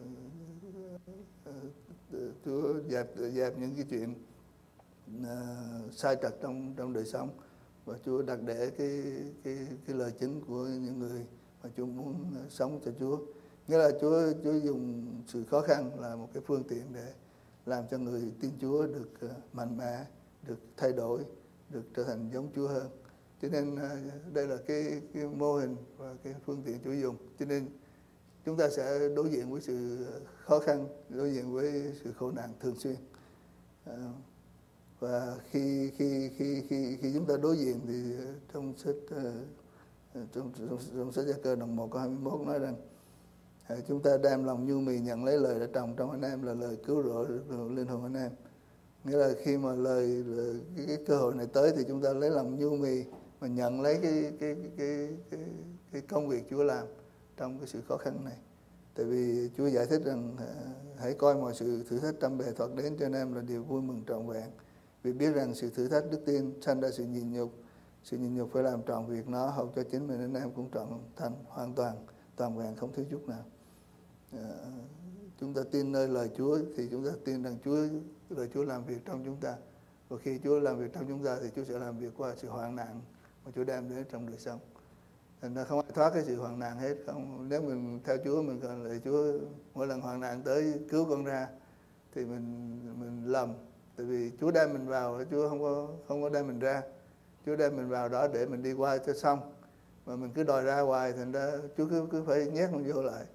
uh, Chúa dẹp dẹp những cái chuyện uh, sai trật trong trong đời sống, và Chúa đặt để cái cái cái lời chứng của những người mà Chúa muốn sống cho Chúa. Nghĩa là Chúa Chúa dùng sự khó khăn là một cái phương tiện để làm cho người tin Chúa được uh, mạnh mẽ, được thay đổi, được trở thành giống Chúa hơn. Cho nên đây là cái, cái mô hình và cái phương tiện Chúa dùng. Cho nên chúng ta sẽ đối diện với sự khó khăn, đối diện với sự khổ nạn thường xuyên. À, và khi khi khi khi khi chúng ta đối diện thì trong sách trong, trong, trong sách Gia Cơ đoạn một câu hai mươi mốt nói rằng chúng ta đem lòng nhu mì nhận lấy lời đã trồng trong anh em là lời cứu rỗi linh hồn anh em. Nghĩa là khi mà lời cái, cái cơ hội này tới thì chúng ta lấy lòng nhu mì mà nhận lấy cái cái cái cái cái, cái công việc Chúa làm trong cái sự khó khăn này. Tại vì Chúa giải thích rằng hãy coi mọi sự thử thách trăm bề thoạt đến cho anh em là điều vui mừng trọn vẹn. Vì biết rằng sự thử thách đức tin sanh ra sự nhịn nhục, sự nhịn nhục phải làm trọn việc nó, hầu cho chính mình anh em cũng trọn thành hoàn toàn toàn vẹn không thiếu chút nào. À, chúng ta tin nơi lời Chúa thì chúng ta tin rằng Chúa lời Chúa làm việc trong chúng ta, và khi Chúa làm việc trong chúng ta thì Chúa sẽ làm việc qua sự hoạn nạn mà Chúa đem đến trong đời sống. Thành ra không ai thoát cái sự hoạn nạn hết. Không, nếu mình theo Chúa, mình cần lời Chúa mỗi lần hoạn nạn tới cứu con ra thì mình mình lầm. Tại vì Chúa đem mình vào, Chúa không có không có đem mình ra. Chúa đem mình vào đó để mình đi qua cho xong, mà mình cứ đòi ra hoài, thành ra Chúa cứ cứ phải nhét mình vô lại.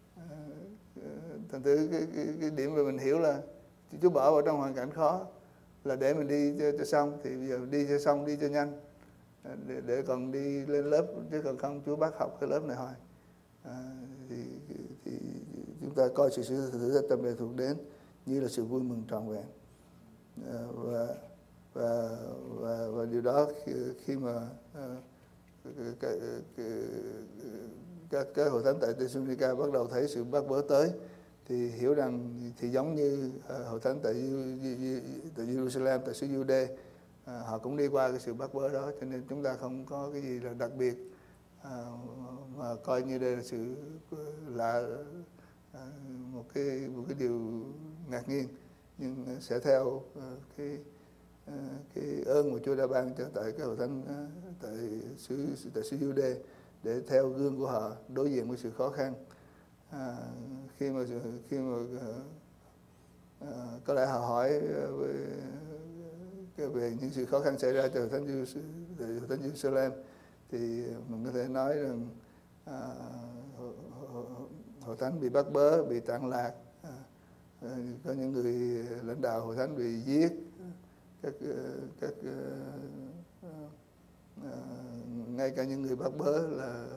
Thành thử cái, cái, cái điểm mà mình hiểu là Chúa bỏ vào trong hoàn cảnh khó là để mình đi cho, cho xong, thì bây giờ đi cho xong, đi cho nhanh, để, để còn đi lên lớp, chứ còn không Chúa bắt học cái lớp này hoài. À, thì, thì chúng ta coi sự thử thách trăm bề thuộc đến như là sự vui mừng trọn vẹn. À, và, và và và điều đó khi, khi mà à, cái, cái, các cái hội thánh tại Thessalonica bắt đầu thấy sự bắt bớ tới thì hiểu rằng thì giống như uh, hội thánh tại tại Jerusalem, tại xứ Giu-đê, uh, họ cũng đi qua cái sự bắt bớ đó, cho nên chúng ta không có cái gì là đặc biệt uh, mà coi như đây là sự lạ, uh, một cái một cái điều ngạc nhiên, nhưng sẽ theo uh, cái uh, cái ơn mà Chúa đã ban cho tại cái hội thánh uh, tại xứ tại xứ Giu-đê, để theo gương của họ đối diện với sự khó khăn. À, khi mà khi mà à, có lẽ họ hỏi về, về những sự khó khăn xảy ra cho hội thánh hội thánh Jerusalem, thì mình có thể nói rằng à, hội thánh bị bắt bớ, bị tàn lạc, à, có những người lãnh đạo hội thánh bị giết, các các à, à, ngay cả những người bắt bớ là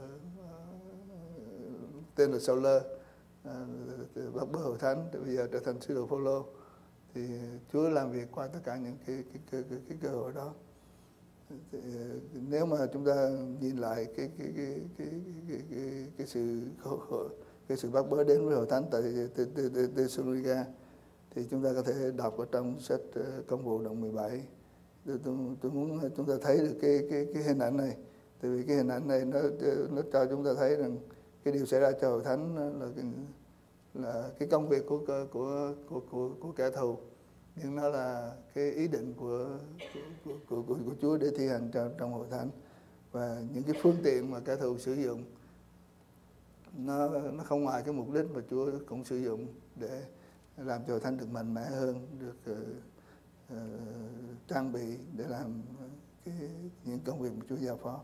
tên là Sau-lơ, à, bắt bớ hội thánh, bây giờ trở thành sứ đồ Phô-lô. Thì Chúa làm việc qua tất cả những cái cái cái, cái, cái cơ hội đó. Thì, nếu mà chúng ta nhìn lại cái cái cái cái cái, cái, cái sự cái sự bắt bớ đến với hội thánh tại Thessalonica, thì chúng ta có thể đọc ở trong sách Công vụ đoạn mười bảy. Tôi, tôi, tôi muốn chúng ta thấy được cái cái cái hình ảnh này, tại vì cái hình ảnh này nó nó cho chúng ta thấy rằng cái điều xảy ra cho hội thánh là cái, là cái công việc của của của của của kẻ thù, nhưng nó là cái ý định của của của, của, của Chúa để thi hành trong trong hội thánh, và những cái phương tiện mà kẻ thù sử dụng nó nó không ngoài cái mục đích mà Chúa cũng sử dụng để làm cho hội thánh được mạnh mẽ hơn, được uh, uh, trang bị để làm cái những công việc mà Chúa giao phó.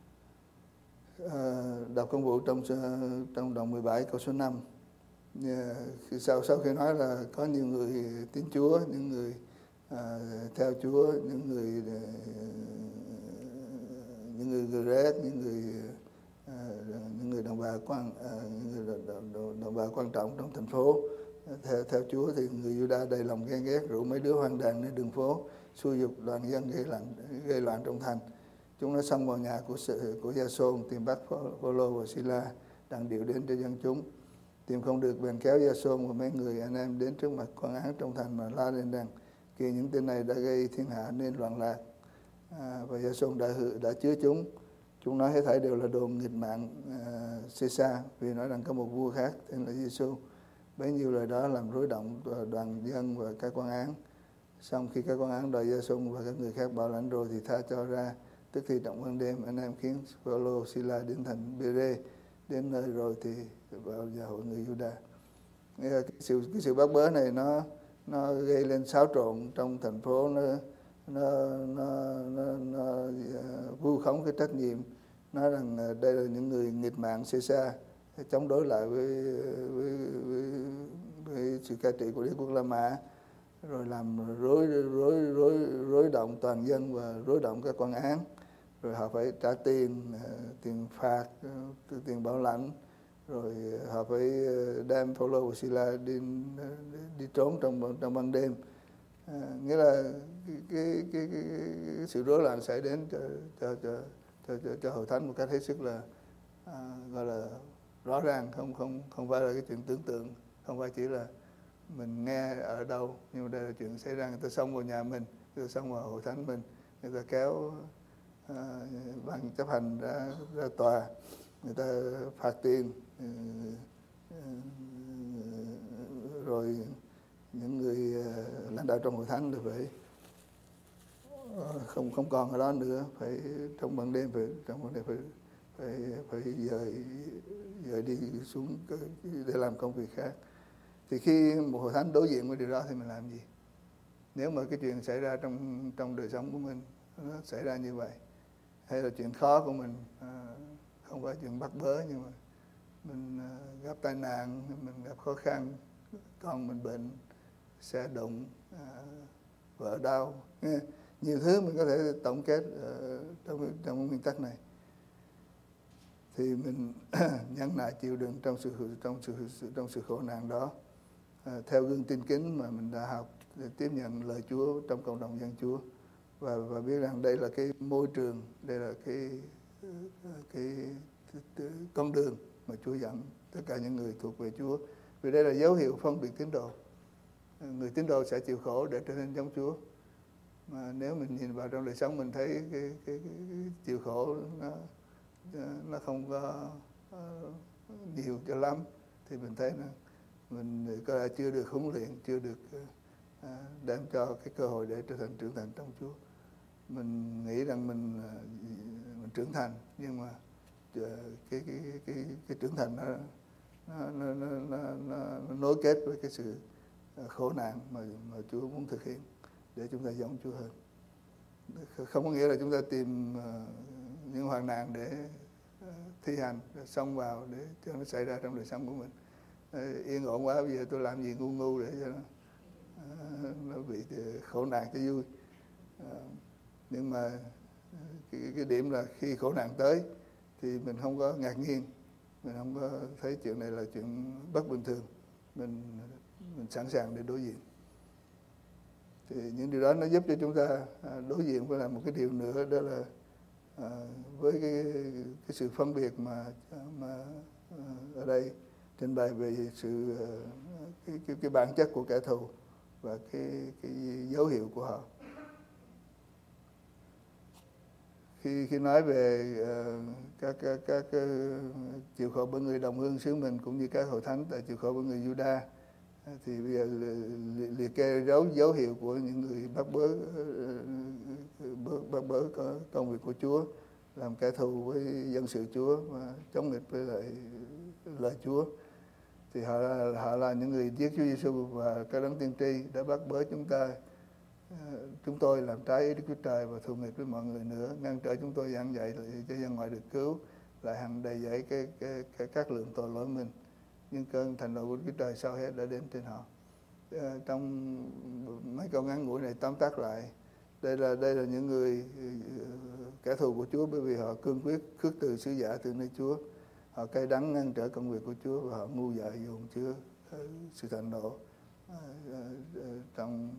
À, đọc Công vụ trong trong đoạn mười bảy câu số năm. À, sau sau khi nói là có nhiều người tín Chúa, những người à, theo Chúa, những người à, những người Gret, những người à, những người đồng bào quan à, những người đồng, đồng, đồng bào quan trọng trong thành phố theo theo Chúa, thì người Giu-đa đầy lòng ghen ghét, rủ mấy đứa hoang đàn lên đường phố, xúi giục đoàn dân gây loạn gây loạn trong thành. Chúng nó xông vào nhà của của Gia-sôn, tìm bắt Phô-lô và Si-la đang điệu đến cho dân chúng. Tìm không được, bèn kéo Gia-sôn và mấy người anh em đến trước mặt quan án trong thành mà la lên rằng kìa, những tên này đã gây thiên hạ nên loạn lạc. À, và Gia-sôn đã đã chứa chúng. Chúng nói hết thảy đều là đồ nghịch mạng uh, Xê-sa, vì nói rằng có một vua khác tên là Giê-xu. Bấy nhiêu lời đó làm rối động đoàn dân và các quan án. Xong khi các quan án đòi Gia-sôn và các người khác bảo lãnh rồi thì tha cho ra. Tức thì trong ban đêm anh em khiến Phô-lô, Si-la đến thành Bê-rê. Đến nơi rồi thì vào nhà hội người Giu-đa. Cái sự cái sự bắt bớ này nó nó gây lên xáo trộn trong thành phố, nó nó nó nó, nó uh, vu khống cái trách nhiệm, nói rằng uh, đây là những người nghịch mạng Xê-sa chống đối lại với với, với với sự cai trị của đế quốc La Mã, rồi làm rối rối rối rối động toàn dân và rối động các quan án, rồi họ phải trả tiền uh, tiền phạt, uh, tiền bảo lãnh, rồi họ phải đem Phaolô và Sila đi đi trốn trong trong ban đêm. À, nghĩa là cái, cái, cái, cái, cái sự rối loạn xảy đến cho cho cho cho, cho, cho hội thánh một cách hết sức là à, gọi là rõ ràng, không không không phải là cái chuyện tưởng tượng, không phải chỉ là mình nghe ở đâu, nhưng mà đây là chuyện xảy ra. Người ta xông vào nhà mình, người ta xông vào hội thánh mình, người ta kéo à, ban chấp hành ra ra tòa, người ta phạt tiền, rồi những người lãnh đạo trong hội thánh là phải không không còn ở đó nữa, phải trong ban đêm phải trong ban đêm phải phải phải dời dời đi xuống để làm công việc khác. Thì khi một hội thánh đối diện với điều đó thì mình làm gì? Nếu mà cái chuyện xảy ra trong trong đời sống của mình nó xảy ra như vậy, hay là chuyện khó của mình, à, không phải chuyện bắt bớ, nhưng mà mình à, gặp tai nạn, mình gặp khó khăn, con mình bệnh, xe đụng, à, vợ đau, nhiều thứ mình có thể tổng kết uh, trong trong nguyên tắc này, thì mình nhẫn nại chịu đựng trong sự trong sự trong sự khổ nạn đó, à, theo gương tin kính mà mình đã học để tiếp nhận lời Chúa trong cộng đồng dân Chúa, và và biết rằng đây là cái môi trường, đây là cái cái, cái, cái con đường mà Chúa dẫn tất cả những người thuộc về Chúa, vì đây là dấu hiệu phân biệt tín đồ. Người tín đồ sẽ chịu khổ để trở nên giống Chúa. Mà nếu mình nhìn vào trong đời sống mình thấy cái, cái, cái, cái chịu khổ nó nó không có uh, nhiều cho lắm, thì mình thấy là mình có lẽ chưa được huấn luyện, chưa được uh, đem cho cái cơ hội để trở thành trưởng thành trong Chúa. Mình nghĩ rằng mình, uh, mình trưởng thành, nhưng mà uh, cái, cái, cái, cái, cái trưởng thành nó nó, nó, nó, nó, nó nối kết với cái sự khổ nạn mà, mà Chúa muốn thực hiện để chúng ta giống Chúa hơn. Không có nghĩa là chúng ta tìm uh, những hoạn nạn để uh, thi hành, để xông vào để cho nó xảy ra trong đời sống của mình. Uh, yên ổn quá, bây giờ tôi làm gì ngu ngu để cho nó, uh, nó bị khổ nạn cho vui. Uh, nhưng mà cái, cái điểm là khi khổ nạn tới thì mình không có ngạc nhiên, mình không có thấy chuyện này là chuyện bất bình thường, mình mình sẵn sàng để đối diện. Thì những điều đó nó giúp cho chúng ta đối diện với là một cái điều nữa, đó là à, với cái, cái sự phân biệt mà mà ở đây trình bày về sự cái cái, cái bản chất của kẻ thù và cái cái dấu hiệu của họ. Khi khi nói về uh, các các các uh, chịu khổ bởi người đồng hương xứ mình, cũng như các hội thánh tại chịu khổ bởi người Juda, thì bây giờ liệt kê dấu dấu hiệu của những người bắt bớ bắt bớ công việc của Chúa, làm kẻ thù với dân sự Chúa và chống nghịch với lại lời Chúa. Thì họ là, họ là những người giết Chúa Giêsu và các đấng tiên tri, đã bắt bớ chúng ta chúng tôi làm trái ý Đức Chúa Trời và thù nghịch với mọi người nữa, ngăn trở chúng tôi giảng dạy cho dân ngoại được cứu, lại hằng đầy dẫy cái, cái, cái các lượng tội lỗi mình. Nhưng cơn thạnh nộ của Đức Chúa Trời sau hết đã đến trên họ. À, trong mấy câu ngắn ngủi này tóm tắt lại, đây là đây là những người kẻ thù của Chúa, bởi vì họ cương quyết khước từ sứ giả từ nơi Chúa, họ cay đắng ngăn trở công việc của Chúa, và họ ngu dại dồn chứa sự thạnh nộ trong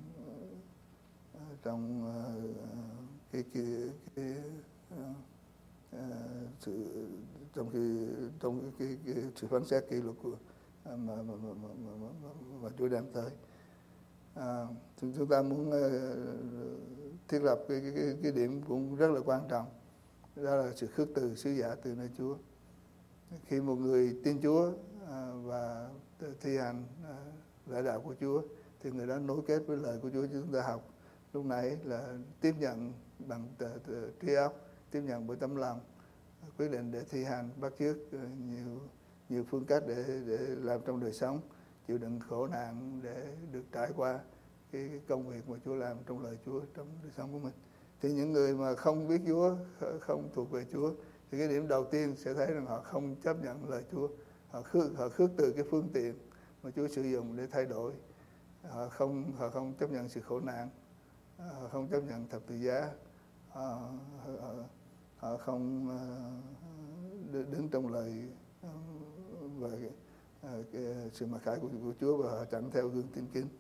trong cái cái, cái, cái sự trong cái trong cái, cái, cái sự phán xét kỷ luật của mà mà mà mà, mà, mà, mà Chúa đem tới. À, chúng ta muốn uh, thiết lập cái, cái cái cái điểm cũng rất là quan trọng, đó là sự khước từ sứ giả từ nơi Chúa. Khi một người tin Chúa uh, và thi hành uh, lẽ đạo của Chúa, thì người đó nối kết với lời của Chúa. Chúng ta học lúc nãy là tiếp nhận bằng trí óc, tiếp nhận bởi tấm lòng, quyết định để thi hành, bắt chước nhiều nhiều phương cách để để làm trong đời sống, chịu đựng khổ nạn để được trải qua cái, cái công việc mà Chúa làm trong lời Chúa trong đời sống của mình. Thì những người mà không biết Chúa, không thuộc về Chúa, thì cái điểm đầu tiên sẽ thấy rằng họ không chấp nhận lời Chúa, họ khước họ khước từ cái phương tiện mà Chúa sử dụng để thay đổi, họ không họ không chấp nhận sự khổ nạn, họ không chấp nhận thập tự giá, họ, họ, họ không đứng trong lời và cái, à, cái sự mặc khải của, của Chúa, và họ chẳng theo gương tín kính.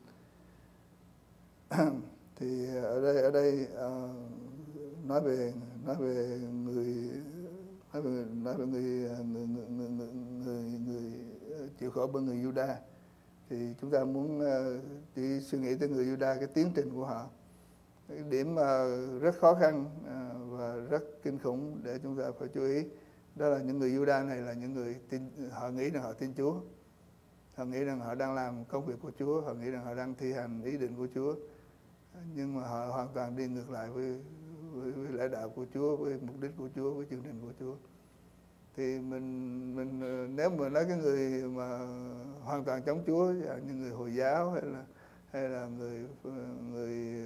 Thì ở đây ở đây uh, nói về nói về người nói về nói về người người người người, người, người, người chịu khổ bởi người Juda, thì chúng ta muốn uh, chỉ suy nghĩ tới người Juda, cái tiến trình của họ, cái điểm mà rất khó khăn uh, và rất kinh khủng để chúng ta phải chú ý, đó là những người Juda này là những người tin, họ nghĩ rằng họ tin Chúa, họ nghĩ rằng họ đang làm công việc của Chúa, họ nghĩ rằng họ đang thi hành ý định của Chúa, nhưng mà họ hoàn toàn đi ngược lại với, với, với lẽ đạo của Chúa, với mục đích của Chúa, với chương trình của Chúa. Thì mình mình nếu mà nói cái người mà hoàn toàn chống Chúa, như người Hồi giáo hay là hay là người người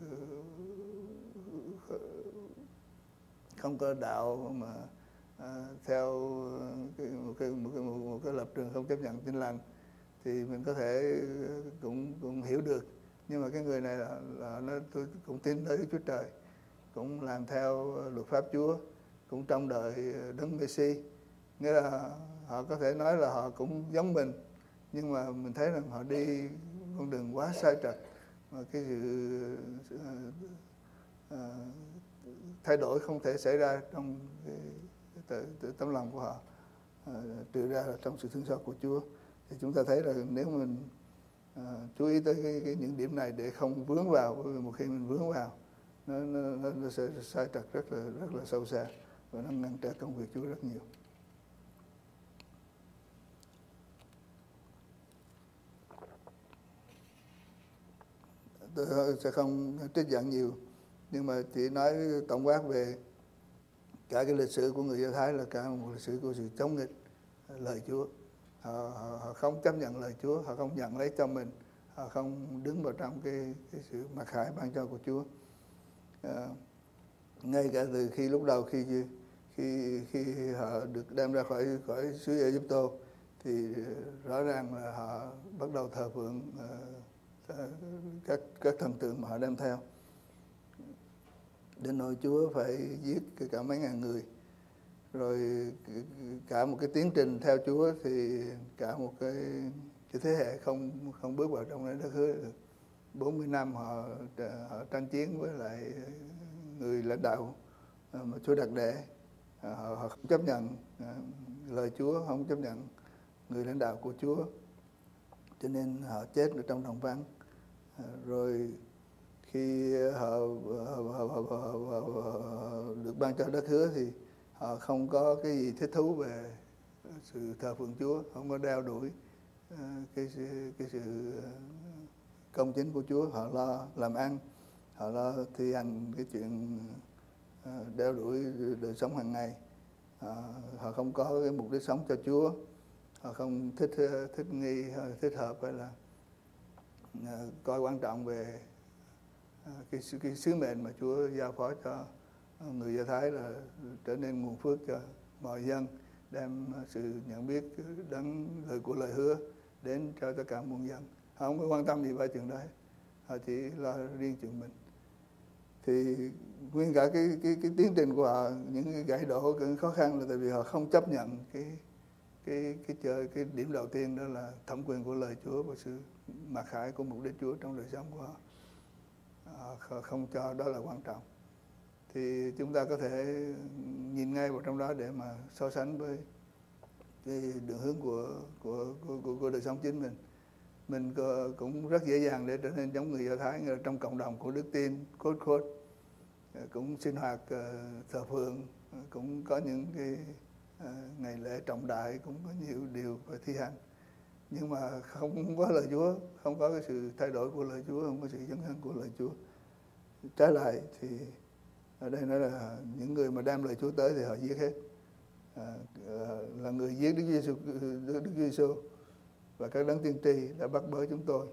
không có đạo mà à, theo cái, một, cái, một, cái, một, một cái lập trường không chấp nhận Tin Lành, thì mình có thể cũng cũng hiểu được. Nhưng mà cái người này là, là nó tôi cũng tin tới Đức Chúa Trời, cũng làm theo luật pháp Chúa, cũng trông đợi Đấng Messi, nghĩa là họ có thể nói là họ cũng giống mình, nhưng mà mình thấy rằng họ đi con đường quá sai trật, mà cái sự uh, thay đổi không thể xảy ra trong cái, cái tấm lòng của họ, uh, trừ ra là trong sự thương xót của Chúa. Thì chúng ta thấy là nếu mình uh, chú ý tới cái, cái những điểm này để không vướng vào, bởi vì một khi mình vướng vào nó, nó, nó sẽ sai trật rất là rất là sâu xa, và nó ngăn trở công việc Chúa rất nhiều. Tôi sẽ không trích dẫn nhiều, nhưng mà chỉ nói tổng quát về cả cái lịch sử của người Do Thái là cả một lịch sử của sự chống nghịch lời Chúa. Họ, họ, họ không chấp nhận lời Chúa, họ không nhận lấy cho mình, họ không đứng vào trong cái, cái sự mặc khải ban cho của Chúa. À, ngay cả từ khi lúc đầu khi khi khi họ được đem ra khỏi khỏi xứ Ai-cập, thì rõ ràng là họ bắt đầu thờ phượng uh, các các thần tượng mà họ đem theo, đến nỗi Chúa phải giết cả mấy ngàn người. Rồi cả một cái tiến trình theo Chúa, thì cả một cái, cái thế hệ không không bước vào trong đất hứa được. bốn mươi năm họ họ tranh chiến với lại người lãnh đạo mà Chúa đặt để, họ, họ không chấp nhận lời Chúa, không chấp nhận người lãnh đạo của Chúa, cho nên họ chết ở trong đồng vắng. Rồi khi họ, họ, họ, họ, họ, họ, họ được ban cho đất hứa, thì họ không có cái gì thích thú về sự thờ phượng Chúa, không có đeo đuổi cái, cái sự công chính của Chúa. Họ lo làm ăn, họ lo thi hành cái chuyện đeo đuổi đời sống hàng ngày. Họ không có cái mục đích sống cho Chúa, họ không thích thích nghi, thích hợp, hay là coi quan trọng về cái, cái sứ mệnh mà Chúa giao phó cho người Do Thái là trở nên nguồn phước cho mọi dân, đem sự nhận biết đấng lời của lời hứa đến cho tất cả muôn dân. Họ không có quan tâm gì về chuyện đó, họ chỉ lo riêng chuyện mình. Thì nguyên cả cái cái cái tiến trình của họ, những cái gãy đổ, cái khó khăn là tại vì họ không chấp nhận cái cái cái chơi cái điểm đầu tiên, đó là thẩm quyền của lời Chúa và sự mặc khải của mục đích Chúa trong đời sống của họ. Họ không cho đó là quan trọng. Thì chúng ta có thể nhìn ngay vào trong đó để mà so sánh với cái đường hướng của của của, của, của đời sống chính mình. Mình cũng rất dễ dàng để trở nên giống người Do Thái, trong cộng đồng của đức tin cốt cốt, cũng sinh hoạt thờ phượng, cũng có những cái ngày lễ trọng đại, cũng có nhiều điều phải thi hành, nhưng mà không có lời Chúa, không có cái sự thay đổi của lời Chúa, không có sự dấn thân của lời Chúa. Trái lại thì ở đây nói là những người mà đem lời Chúa tới thì họ giết hết, à, là người giết Đức Giêsu, Đức Giêsu và các đấng tiên tri đã bắt bớ chúng tôi.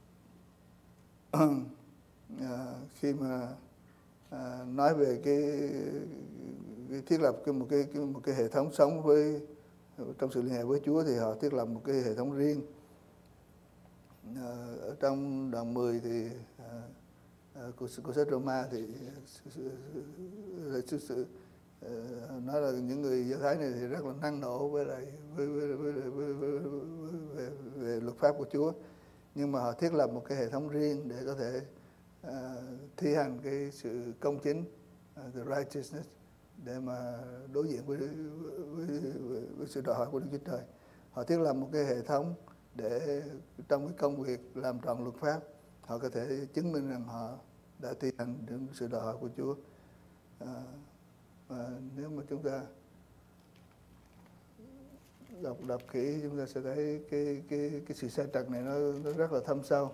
À, khi mà à, nói về cái, cái thiết lập cái, một cái, cái một cái hệ thống sống với trong sự liên hệ với Chúa, thì họ thiết lập một cái hệ thống riêng. À, ở trong đoạn mười thì à, của, của sách Roma thì sự, sự, sự, sự, uh, nói là những người Do Thái này thì rất là năng nổ với lại với, với, với, với, với, với, với, về, về luật pháp của Chúa, nhưng mà họ thiết lập một cái hệ thống riêng để có thể uh, thi hành cái sự công chính, uh, the righteousness, để mà đối diện với, với, với, với sự đòi hỏi của Đức Chúa Trời. Họ thiết lập một cái hệ thống để trong cái công việc làm tròn luật pháp, họ có thể chứng minh rằng họ đã thi hành những sự đòi hỏi của Chúa. À, và nếu mà chúng ta đọc đọc kỹ, chúng ta sẽ thấy cái cái cái sự sai trật này nó, nó rất là thâm sâu.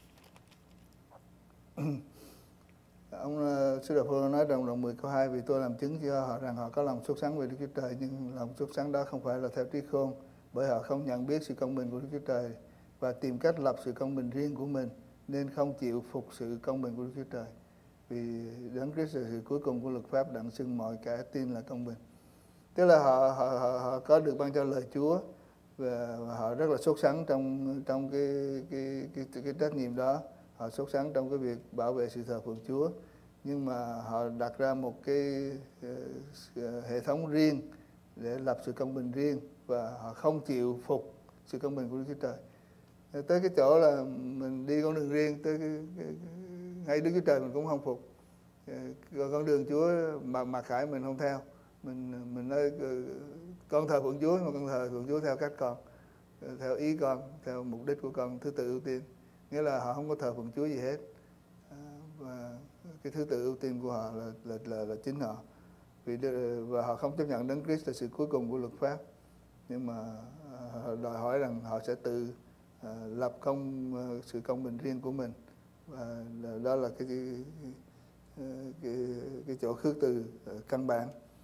Ông uh, Sứ đồ Phaolô nói trong đoạn mười câu hai: vì tôi làm chứng cho họ rằng họ có lòng sốt sắng về Đức Chúa Trời, nhưng lòng sốt sắng đó không phải là theo trí khôn, bởi họ không nhận biết sự công bình của Đức Chúa Trời và tìm cách lập sự công bình riêng của mình, nên không chịu phục sự công bình của Đức Chúa Trời. Vì Đấng Christ là sự cuối cùng của luật pháp, đặng xưng mọi kẻ tin là công bình. Tức là họ họ họ, họ có được ban cho lời Chúa và, và họ rất là sốt sắng trong trong cái cái cái cái, cái trách nhiệm đó. Họ sốt sắng trong cái việc bảo vệ sự thờ phượng Chúa, nhưng mà họ đặt ra một cái uh, hệ thống riêng để lập sự công bình riêng, và họ không chịu phục sự công bình của Đức Chúa Trời. Tới cái chỗ là mình đi con đường riêng, tới cái, cái, cái, ngay Đức Chúa Trời mình cũng không phục. Con đường Chúa mà mặc khải mình không theo. Mình mình nói con thờ phượng Chúa, mà con thờ phượng Chúa theo cách con, theo ý con, theo mục đích của con, thứ tự ưu tiên. Nghĩa là họ không có thờ phượng Chúa gì hết, và cái thứ tự ưu tiên của họ là là là, là chính họ. Vì và họ không chấp nhận Đấng Christ là sự cuối cùng của luật pháp, nhưng mà họ đòi hỏi rằng họ sẽ tự uh, lập công uh, sự công bình riêng của mình, và đó là cái cái, cái, cái chỗ khước từ uh, căn bản.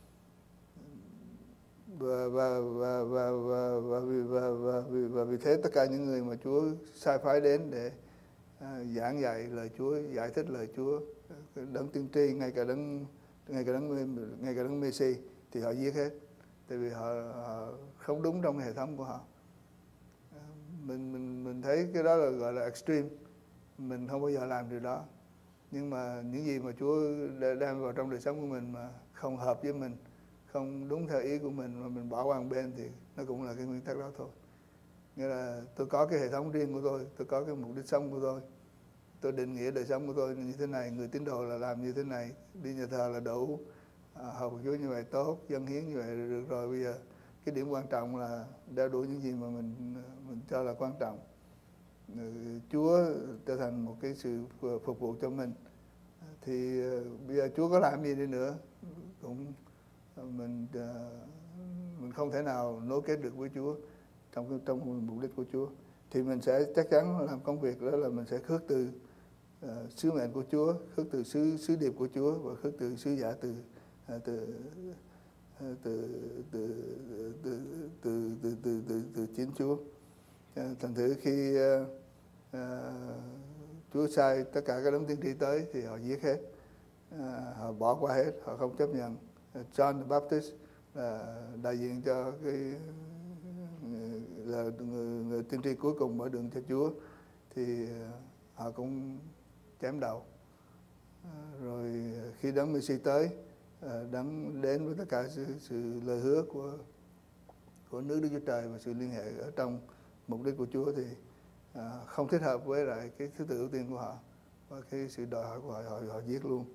Và và và và và và vì và, và, và, và vì thế tất cả những người mà Chúa sai phái đến để uh, giảng dạy lời Chúa, giải thích lời Chúa, Đấng tiên tri, ngay cả đấng ngay cả đấng ngay cả đấng Messi, thì họ giết hết, tại vì họ, họ không đúng trong hệ thống của họ. Mình mình mình thấy cái đó là gọi là extreme, mình không bao giờ làm điều đó. Nhưng mà những gì mà Chúa đem vào trong đời sống của mình mà không hợp với mình, không đúng theo ý của mình, mà mình bỏ qua một bên, thì nó cũng là cái nguyên tắc đó thôi. Nghĩa là tôi có cái hệ thống riêng của tôi, tôi có cái mục đích sống của tôi, tôi định nghĩa đời sống của tôi như thế này, người tín đồ là làm như thế này, đi nhà thờ là đủ, à, hầu Chúa như vậy tốt, dân hiến như vậy được rồi. Bây giờ cái điểm quan trọng là đeo đuổi những gì mà mình mình cho là quan trọng. Chúa trở thành một cái sự phục vụ cho mình, thì bây giờ Chúa có làm gì đi nữa cũng mình mình không thể nào nối kết được với Chúa trong trong mục đích của Chúa. Thì mình sẽ chắc chắn làm công việc đó là mình sẽ khước từ uh, sứ mệnh của Chúa, khước từ sứ sứ điệp của Chúa, và khước từ sứ giả từ uh, từ, uh, từ, từ, từ, từ, từ, từ, từ, từ, từ chính Chúa. Uh, thành thử khi uh, uh, Chúa sai tất cả các đấng tiên tri tới thì họ giết hết, uh, họ bỏ qua hết, họ không chấp nhận. uh, John the Baptist là đại diện cho cái là người, người tiên tri cuối cùng mở đường cho Chúa, thì họ cũng chém đầu. Rồi khi đấng Messi tới, đấng đến với tất cả sự, sự lời hứa của của nước Đức Chúa Trời và sự liên hệ ở trong mục đích của Chúa, thì không thích hợp với lại cái thứ tự ưu tiên của họ và cái sự đòi hỏi của họ, họ, họ giết luôn.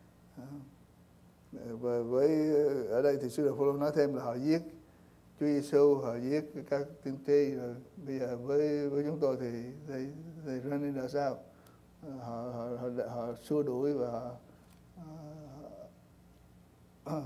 Và với ở đây thì Sứ đồ Phaolô nói thêm là họ giết Chúa Giêsu, họ giết các tiên tri. Rồi bây giờ với với chúng tôi thì they, they running ra sao? Họ họ họ, họ xua đuổi và họ, uh,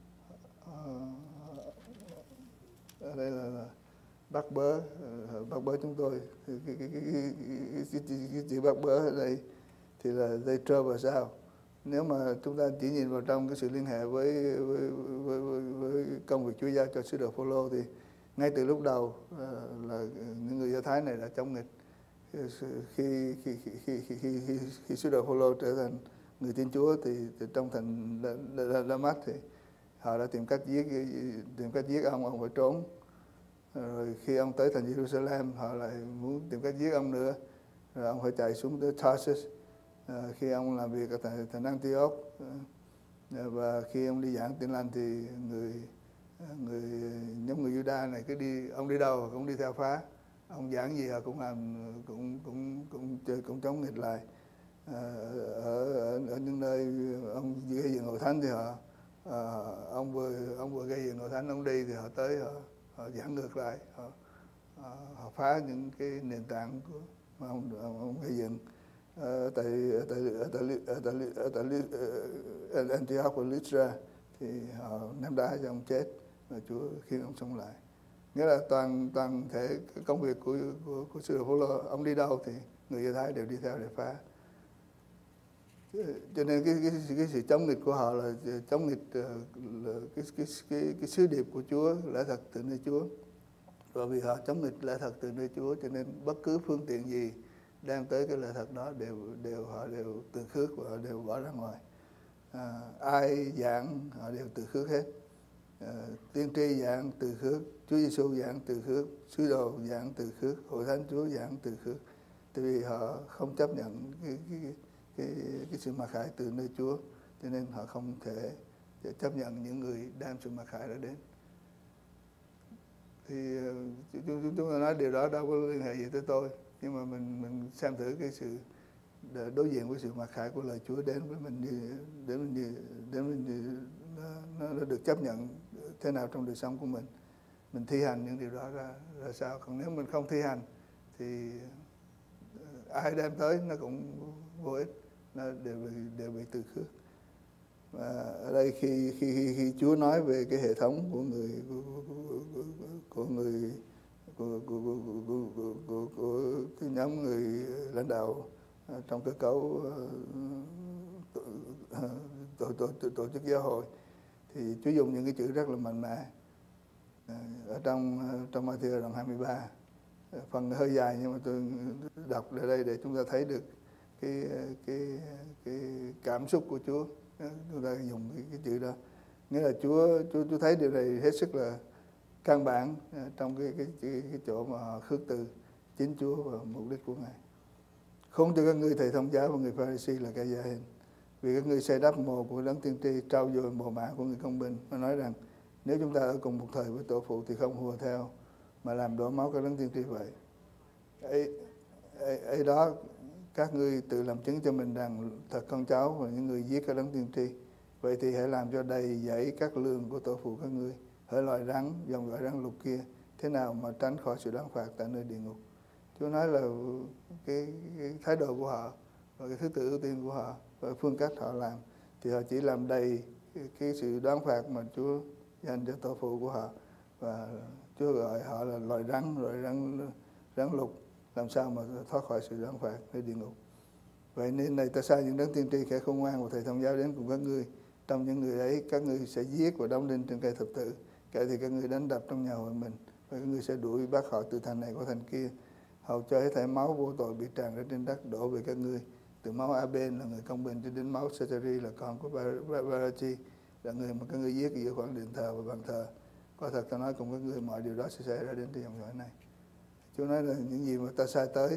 uh, ở đây là, là bắt bớ, uh, bắt bớ chúng tôi. Cái cái cái cái, cái, cái, cái, cái chữ bắt bớ ở đây thì là they trouble sao? Nếu mà chúng ta chỉ nhìn vào trong cái sự liên hệ với với, với, với, với công việc Chúa giao cho Sứ đồ Phaolô, thì ngay từ lúc đầu uh, là những người Do Thái này đã chống nghịch. Khi khi khi khi khi khi, khi, khi Sứ đồ Phaolô trở thành người tin Chúa thì, thì trong thành Đa-mát thì họ đã tìm cách giết tìm cách giết ông, ông phải trốn. Rồi khi ông tới thành Jerusalem, họ lại muốn tìm cách giết ông nữa, rồi ông phải chạy xuống tới Tarsus. À, khi ông làm việc ở thành, thành Antioch, Và khi ông đi giảng Tin Lành thì người người nhóm người Juda này cứ đi, ông đi đâu cũng đi theo phá, ông giảng gì họ cũng làm, cũng cũng cũng cũng, cũng chống nghịch lại. À, ở, ở ở những nơi ông gây dựng hội thánh thì họ à, ông vừa ông vừa gây dựng hội thánh, ông đi thì họ tới họ, họ giảng ngược lại, họ, họ, họ phá những cái nền tảng của mà ông ông, ông gây dựng. Ở tại ở tại ở tại ở tại ở tại Antioch và Lystra thì họ ném đá cho ông chết và Chúa khiến ông sống lại. Nghĩa là toàn toàn thể cái công việc của của, của sư Phaolô, ông đi đâu thì người Do Thái đều đi theo để phá. Cho nên cái cái cái sự chống nghịch của họ là chống nghịch là cái cái cái cái sứ điệp của Chúa, lẽ thật từ nơi Chúa. Và vì họ chống nghịch lẽ thật từ nơi Chúa cho nên bất cứ phương tiện gì đem tới cái lẽ thật đó đều đều họ đều từ khước và họ đều bỏ ra ngoài. À, ai giảng họ đều từ khước hết. À, tiên tri giảng từ khước, Chúa Giêsu giảng từ khước, sứ đồ giảng từ khước, hội thánh Chúa giảng từ khước. Tại vì họ không chấp nhận cái cái cái cái sự mặc khải từ nơi Chúa, cho nên họ không thể chấp nhận những người đem sự mặc khải đó đến. Thì chúng chúng ta nói điều đó đâu có liên hệ gì tới tôi, nhưng mà mình mình xem thử cái sự đối diện với sự mặc khải của lời Chúa đến với mình như đến mình như đến mình như nó, nó được chấp nhận thế nào trong đời sống của mình, mình thi hành những điều đó ra ra sao. Còn nếu mình không thi hành thì ai đem tới nó cũng vô ích, nó đều bị đều bị từ khước. Và ở đây khi khi khi, khi Chúa nói về cái hệ thống của người của, của, của, của người của của, của, của, của, của, của cái nhóm người lãnh đạo trong cơ cấu tổ, tổ, tổ, tổ, tổ chức giáo hội thì Chúa dùng những cái chữ rất là mạnh mẽ. Ở trong trong Ma-thi-ơ đoạn hai mươi ba, phần hơi dài nhưng mà tôi đọc ở đây để chúng ta thấy được cái cái cái cảm xúc của Chúa. Chúng ta dùng cái, cái chữ đó, nghĩa là Chúa Chúa Chúa thấy điều này hết sức là căn bản trong cái cái cái, cái chỗ mà họ khước từ chính Chúa và mục đích của Ngài. Không cho các ngươi thầy thông giáo và người Pha-ri-si là kẻ giả hình, vì các ngươi xây đắp mồ của đấng tiên tri, trao dồi mồ mả của người công bình. Nó nói rằng nếu chúng ta ở cùng một thời với tổ phụ thì không hùa theo mà làm đổ máu các đấng tiên tri vậy. Ấy, ấy, ấy đó các ngươi tự làm chứng cho mình rằng thật con cháu và những người giết các đấng tiên tri. Vậy thì hãy làm cho đầy dẫy các lương của tổ phụ các ngươi, hỡi loài rắn, dòng dõi rắn lục kia, thế nào mà tránh khỏi sự đoán phạt tại nơi địa ngục. Chúa nói là cái, cái thái độ của họ và cái thứ tự ưu tiên của họ và phương cách họ làm thì họ chỉ làm đầy cái, cái sự đoán phạt mà Chúa dành cho tổ phụ của họ, và Chúa gọi họ là loài rắn, loài rắn rắn lục, làm sao mà thoát khỏi sự đoán phạt nơi địa ngục. Vậy nên này ta sai những đấng tiên tri kẻ khôn ngoan và thầy thông giáo đến cùng các ngươi. Trong những người ấy các ngươi sẽ giết và đóng đinh trên cây thập tự, kẻ thì các ngươi đánh đập trong nhà hội mình, và các ngươi sẽ đuổi bắt họ từ thành này qua thành kia, hầu cho hết thảy máu vô tội bị tràn ra trên đất đổ về các ngươi, từ máu A-bên là người công bình cho đến máu Sê-cha-ri là con của Ba-ra-chi là người mà các ngươi giết giữa khoảng điện thờ và bàn thờ. Có thật ta nói cùng các ngươi mọi điều đó sẽ xảy ra đến từ dòng dõi này. Chúa nói là những gì mà ta sai tới,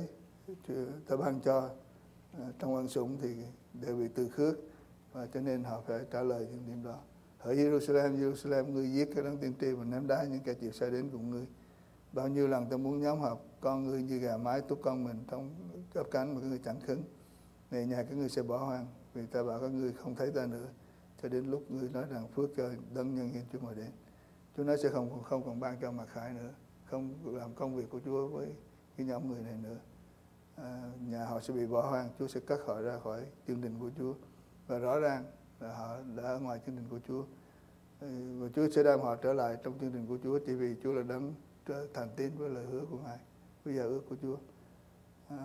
ta ban cho trong ân sủng thì đều bị từ khước, và cho nên họ phải trả lời những điểm đó. Ở Jerusalem, Jerusalem, ngươi giết các đấng tiên tri và ném đá những kẻ chịu sai đến cùng ngươi. Bao nhiêu lần ta muốn nhóm họp con ngươi như gà mái túc con mình trong chóp cánh mà các ngươi chẳng khứng. Này nhà các ngươi sẽ bỏ hoang, vì ta bảo các ngươi không thấy ta nữa, cho đến lúc ngươi nói rằng phước cho đấng nhân hiến Chúa ngồi đến. Chúa nói sẽ không không còn ban cho mặc khải nữa, không làm công việc của Chúa với cái nhóm người này nữa. À, nhà họ sẽ bị bỏ hoang, Chúa sẽ cắt họ ra khỏi chương trình của Chúa, và rõ ràng là họ đã ở ngoài chương trình của Chúa, và Chúa sẽ đem họ trở lại trong chương trình của Chúa, chỉ vì Chúa là đấng thành tín với lời hứa của Ngài, với giao ước của Chúa. À,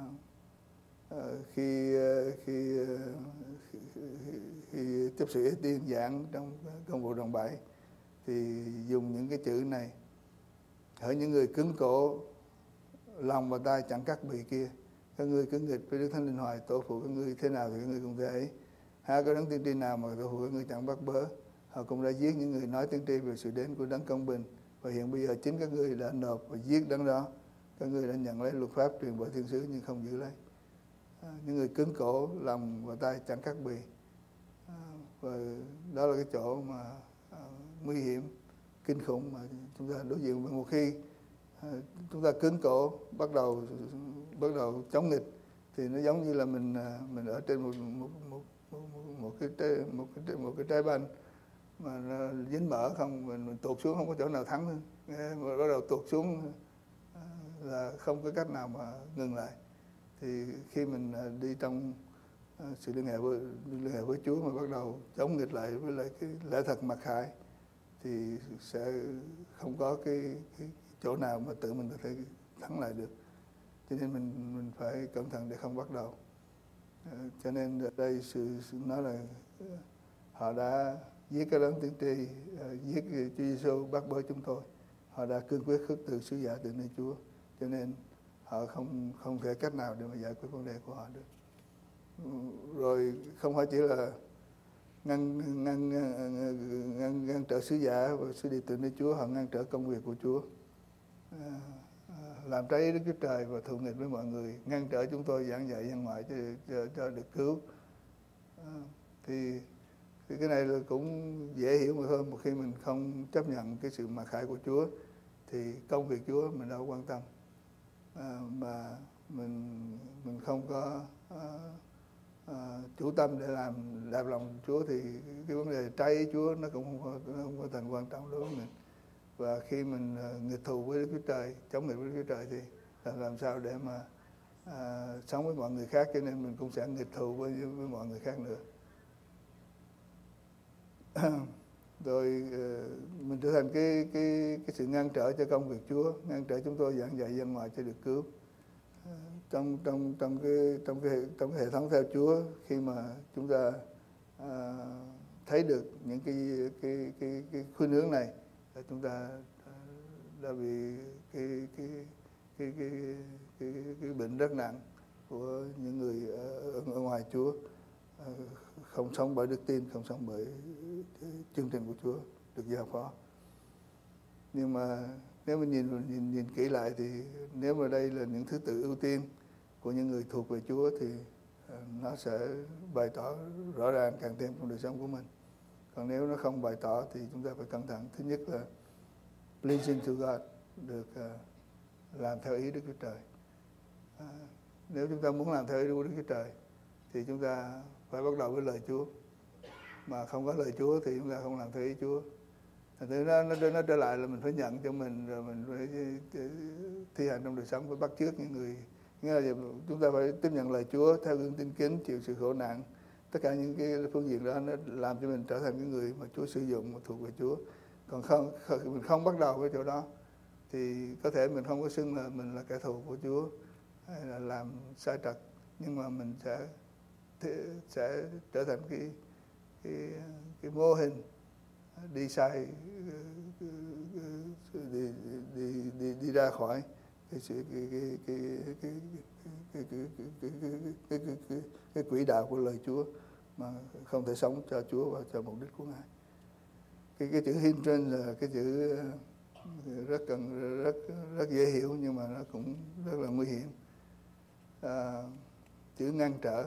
à, khi, khi khi khi, khi chấp sự Ê-tiên giảng trong công vụ đoạn bảy thì dùng những cái chữ này: hỡi những người cứng cổ lòng và tai chẳng cắt bì kia, các ngươi cứng nghịch với Đức Thánh Linh Hoài tổ phụ các ngươi, thế nào thì các ngươi cũng thế ấy. Hai có đấng tiên tri nào mà tổ phụ các ngươi chẳng bắt bớ. Họ cũng đã giết những người nói tiên tri về sự đến của đấng công bình, và hiện bây giờ chính các ngươi đã nộp và giết đấng đó. Các ngươi đã nhận lấy luật pháp truyền bởi thiên sứ nhưng không giữ lấy. À, những người cứng cổ lòng và tai chẳng cắt bì. À, và đó là cái chỗ mà uh, nguy hiểm, kinh khủng mà chúng ta đối diện với. Một khi uh, chúng ta cứng cổ, bắt đầu bắt đầu chống nghịch, thì nó giống như là mình uh, mình ở trên một một một một, một cái trái, một cái một cái trái banh mà nó dính mỡ không, mình, mình tuột xuống không có chỗ nào thắng nữa. Mà bắt đầu tuột xuống uh, là không có cách nào mà ngừng lại. Thì khi mình uh, đi trong uh, sự liên hệ với liên hệ với Chúa mà bắt đầu chống nghịch lại với lại cái lẽ thật mặc khải, thì sẽ không có cái, cái chỗ nào mà tự mình có thể thắng lại được. Cho nên mình mình phải cẩn thận để không bắt đầu. Uh, cho nên ở đây sự, sự nói là uh, họ đã giết cái đấng tiên tri, uh, giết Chúa Giêsu, bắt bớ chúng tôi. Họ đã cương quyết khước từ sứ giả từ nơi Chúa, cho nên họ không không thể cách nào để mà giải quyết vấn đề của họ được. Rồi không phải chỉ là ngăn ngăn ngăn, ngăn, ngăn trở sứ giả và sứ điệp từ nơi Chúa, họ ngăn trở công việc của Chúa, à, làm trái ý Đức Chúa Trời và thù nghịch với mọi người, ngăn trở chúng tôi giảng dạy dân ngoại cho, cho, cho được cứu. À, thì, thì cái này là cũng dễ hiểu mà thôi. Một khi mình không chấp nhận cái sự mặc khải của Chúa thì công việc Chúa mình đâu quan tâm, à, mà mình mình không có à, à, chủ tâm để làm đạp lòng Chúa, thì cái vấn đề trái ý Chúa nó cũng không có, nó không có thành quan trọng đối với mình. Và khi mình uh, nghịch thù với Đức Chúa Trời, chống nghịch với Đức Chúa Trời, thì làm, làm sao để mà uh, sống với mọi người khác, cho nên mình cũng sẽ nghịch thù với, với mọi người khác nữa. Rồi uh, mình trở thành cái cái cái sự ngăn trở cho công việc Chúa, ngăn trở chúng tôi giảng dạy dân ngoại cho được cứu. Uh, trong trong trong cái trong cái trong cái hệ thống theo Chúa, khi mà chúng ta uh, thấy được những cái cái cái cái khuynh hướng này, là chúng ta đã bị cái cái cái cái cái, cái, cái bệnh rất nặng của những người ở, ở ngoài Chúa, không sống bởi đức tin, không sống bởi chương trình của Chúa được giao phó. Nhưng mà nếu mình nhìn nhìn nhìn kỹ lại, thì nếu mà đây là những thứ tự ưu tiên của những người thuộc về Chúa, thì nó sẽ bày tỏ rõ ràng càng thêm trong đời sống của mình. Còn nếu nó không bày tỏ thì chúng ta phải cẩn thận. Thứ nhất là pleasing to God, được uh, làm theo ý Đức Chúa Trời. À, nếu chúng ta muốn làm theo ý của Đức Chúa Trời thì chúng ta phải bắt đầu với lời Chúa. Mà không có lời Chúa thì chúng ta không làm theo ý Chúa. Thành thứ nó, nó, nó trở lại là mình phải nhận cho mình, rồi mình phải thi hành trong đời sống, phải bắt chước những người. Nghĩa là chúng ta phải tiếp nhận lời Chúa theo gương tin kính, chịu sự khổ nạn. Tất cả những cái phương diện đó nó làm cho mình trở thành cái người mà Chúa sử dụng, mà thuộc về Chúa. Còn không, mình không bắt đầu với chỗ đó thì có thể mình không có xưng là mình là kẻ thù của Chúa hay là làm sai trật, nhưng mà mình sẽ sẽ trở thành cái cái cái mô hình đi sai, đi đi đi, đi ra khỏi cái sự cái cái cái cái cái cái cái cái cái cái cái quỹ đạo của lời Chúa, mà không thể sống cho Chúa và cho mục đích của Ngài. Cái cái chữ hindrance là cái chữ rất cần rất rất dễ hiểu, nhưng mà nó cũng rất là nguy hiểm. À, chữ ngăn trở,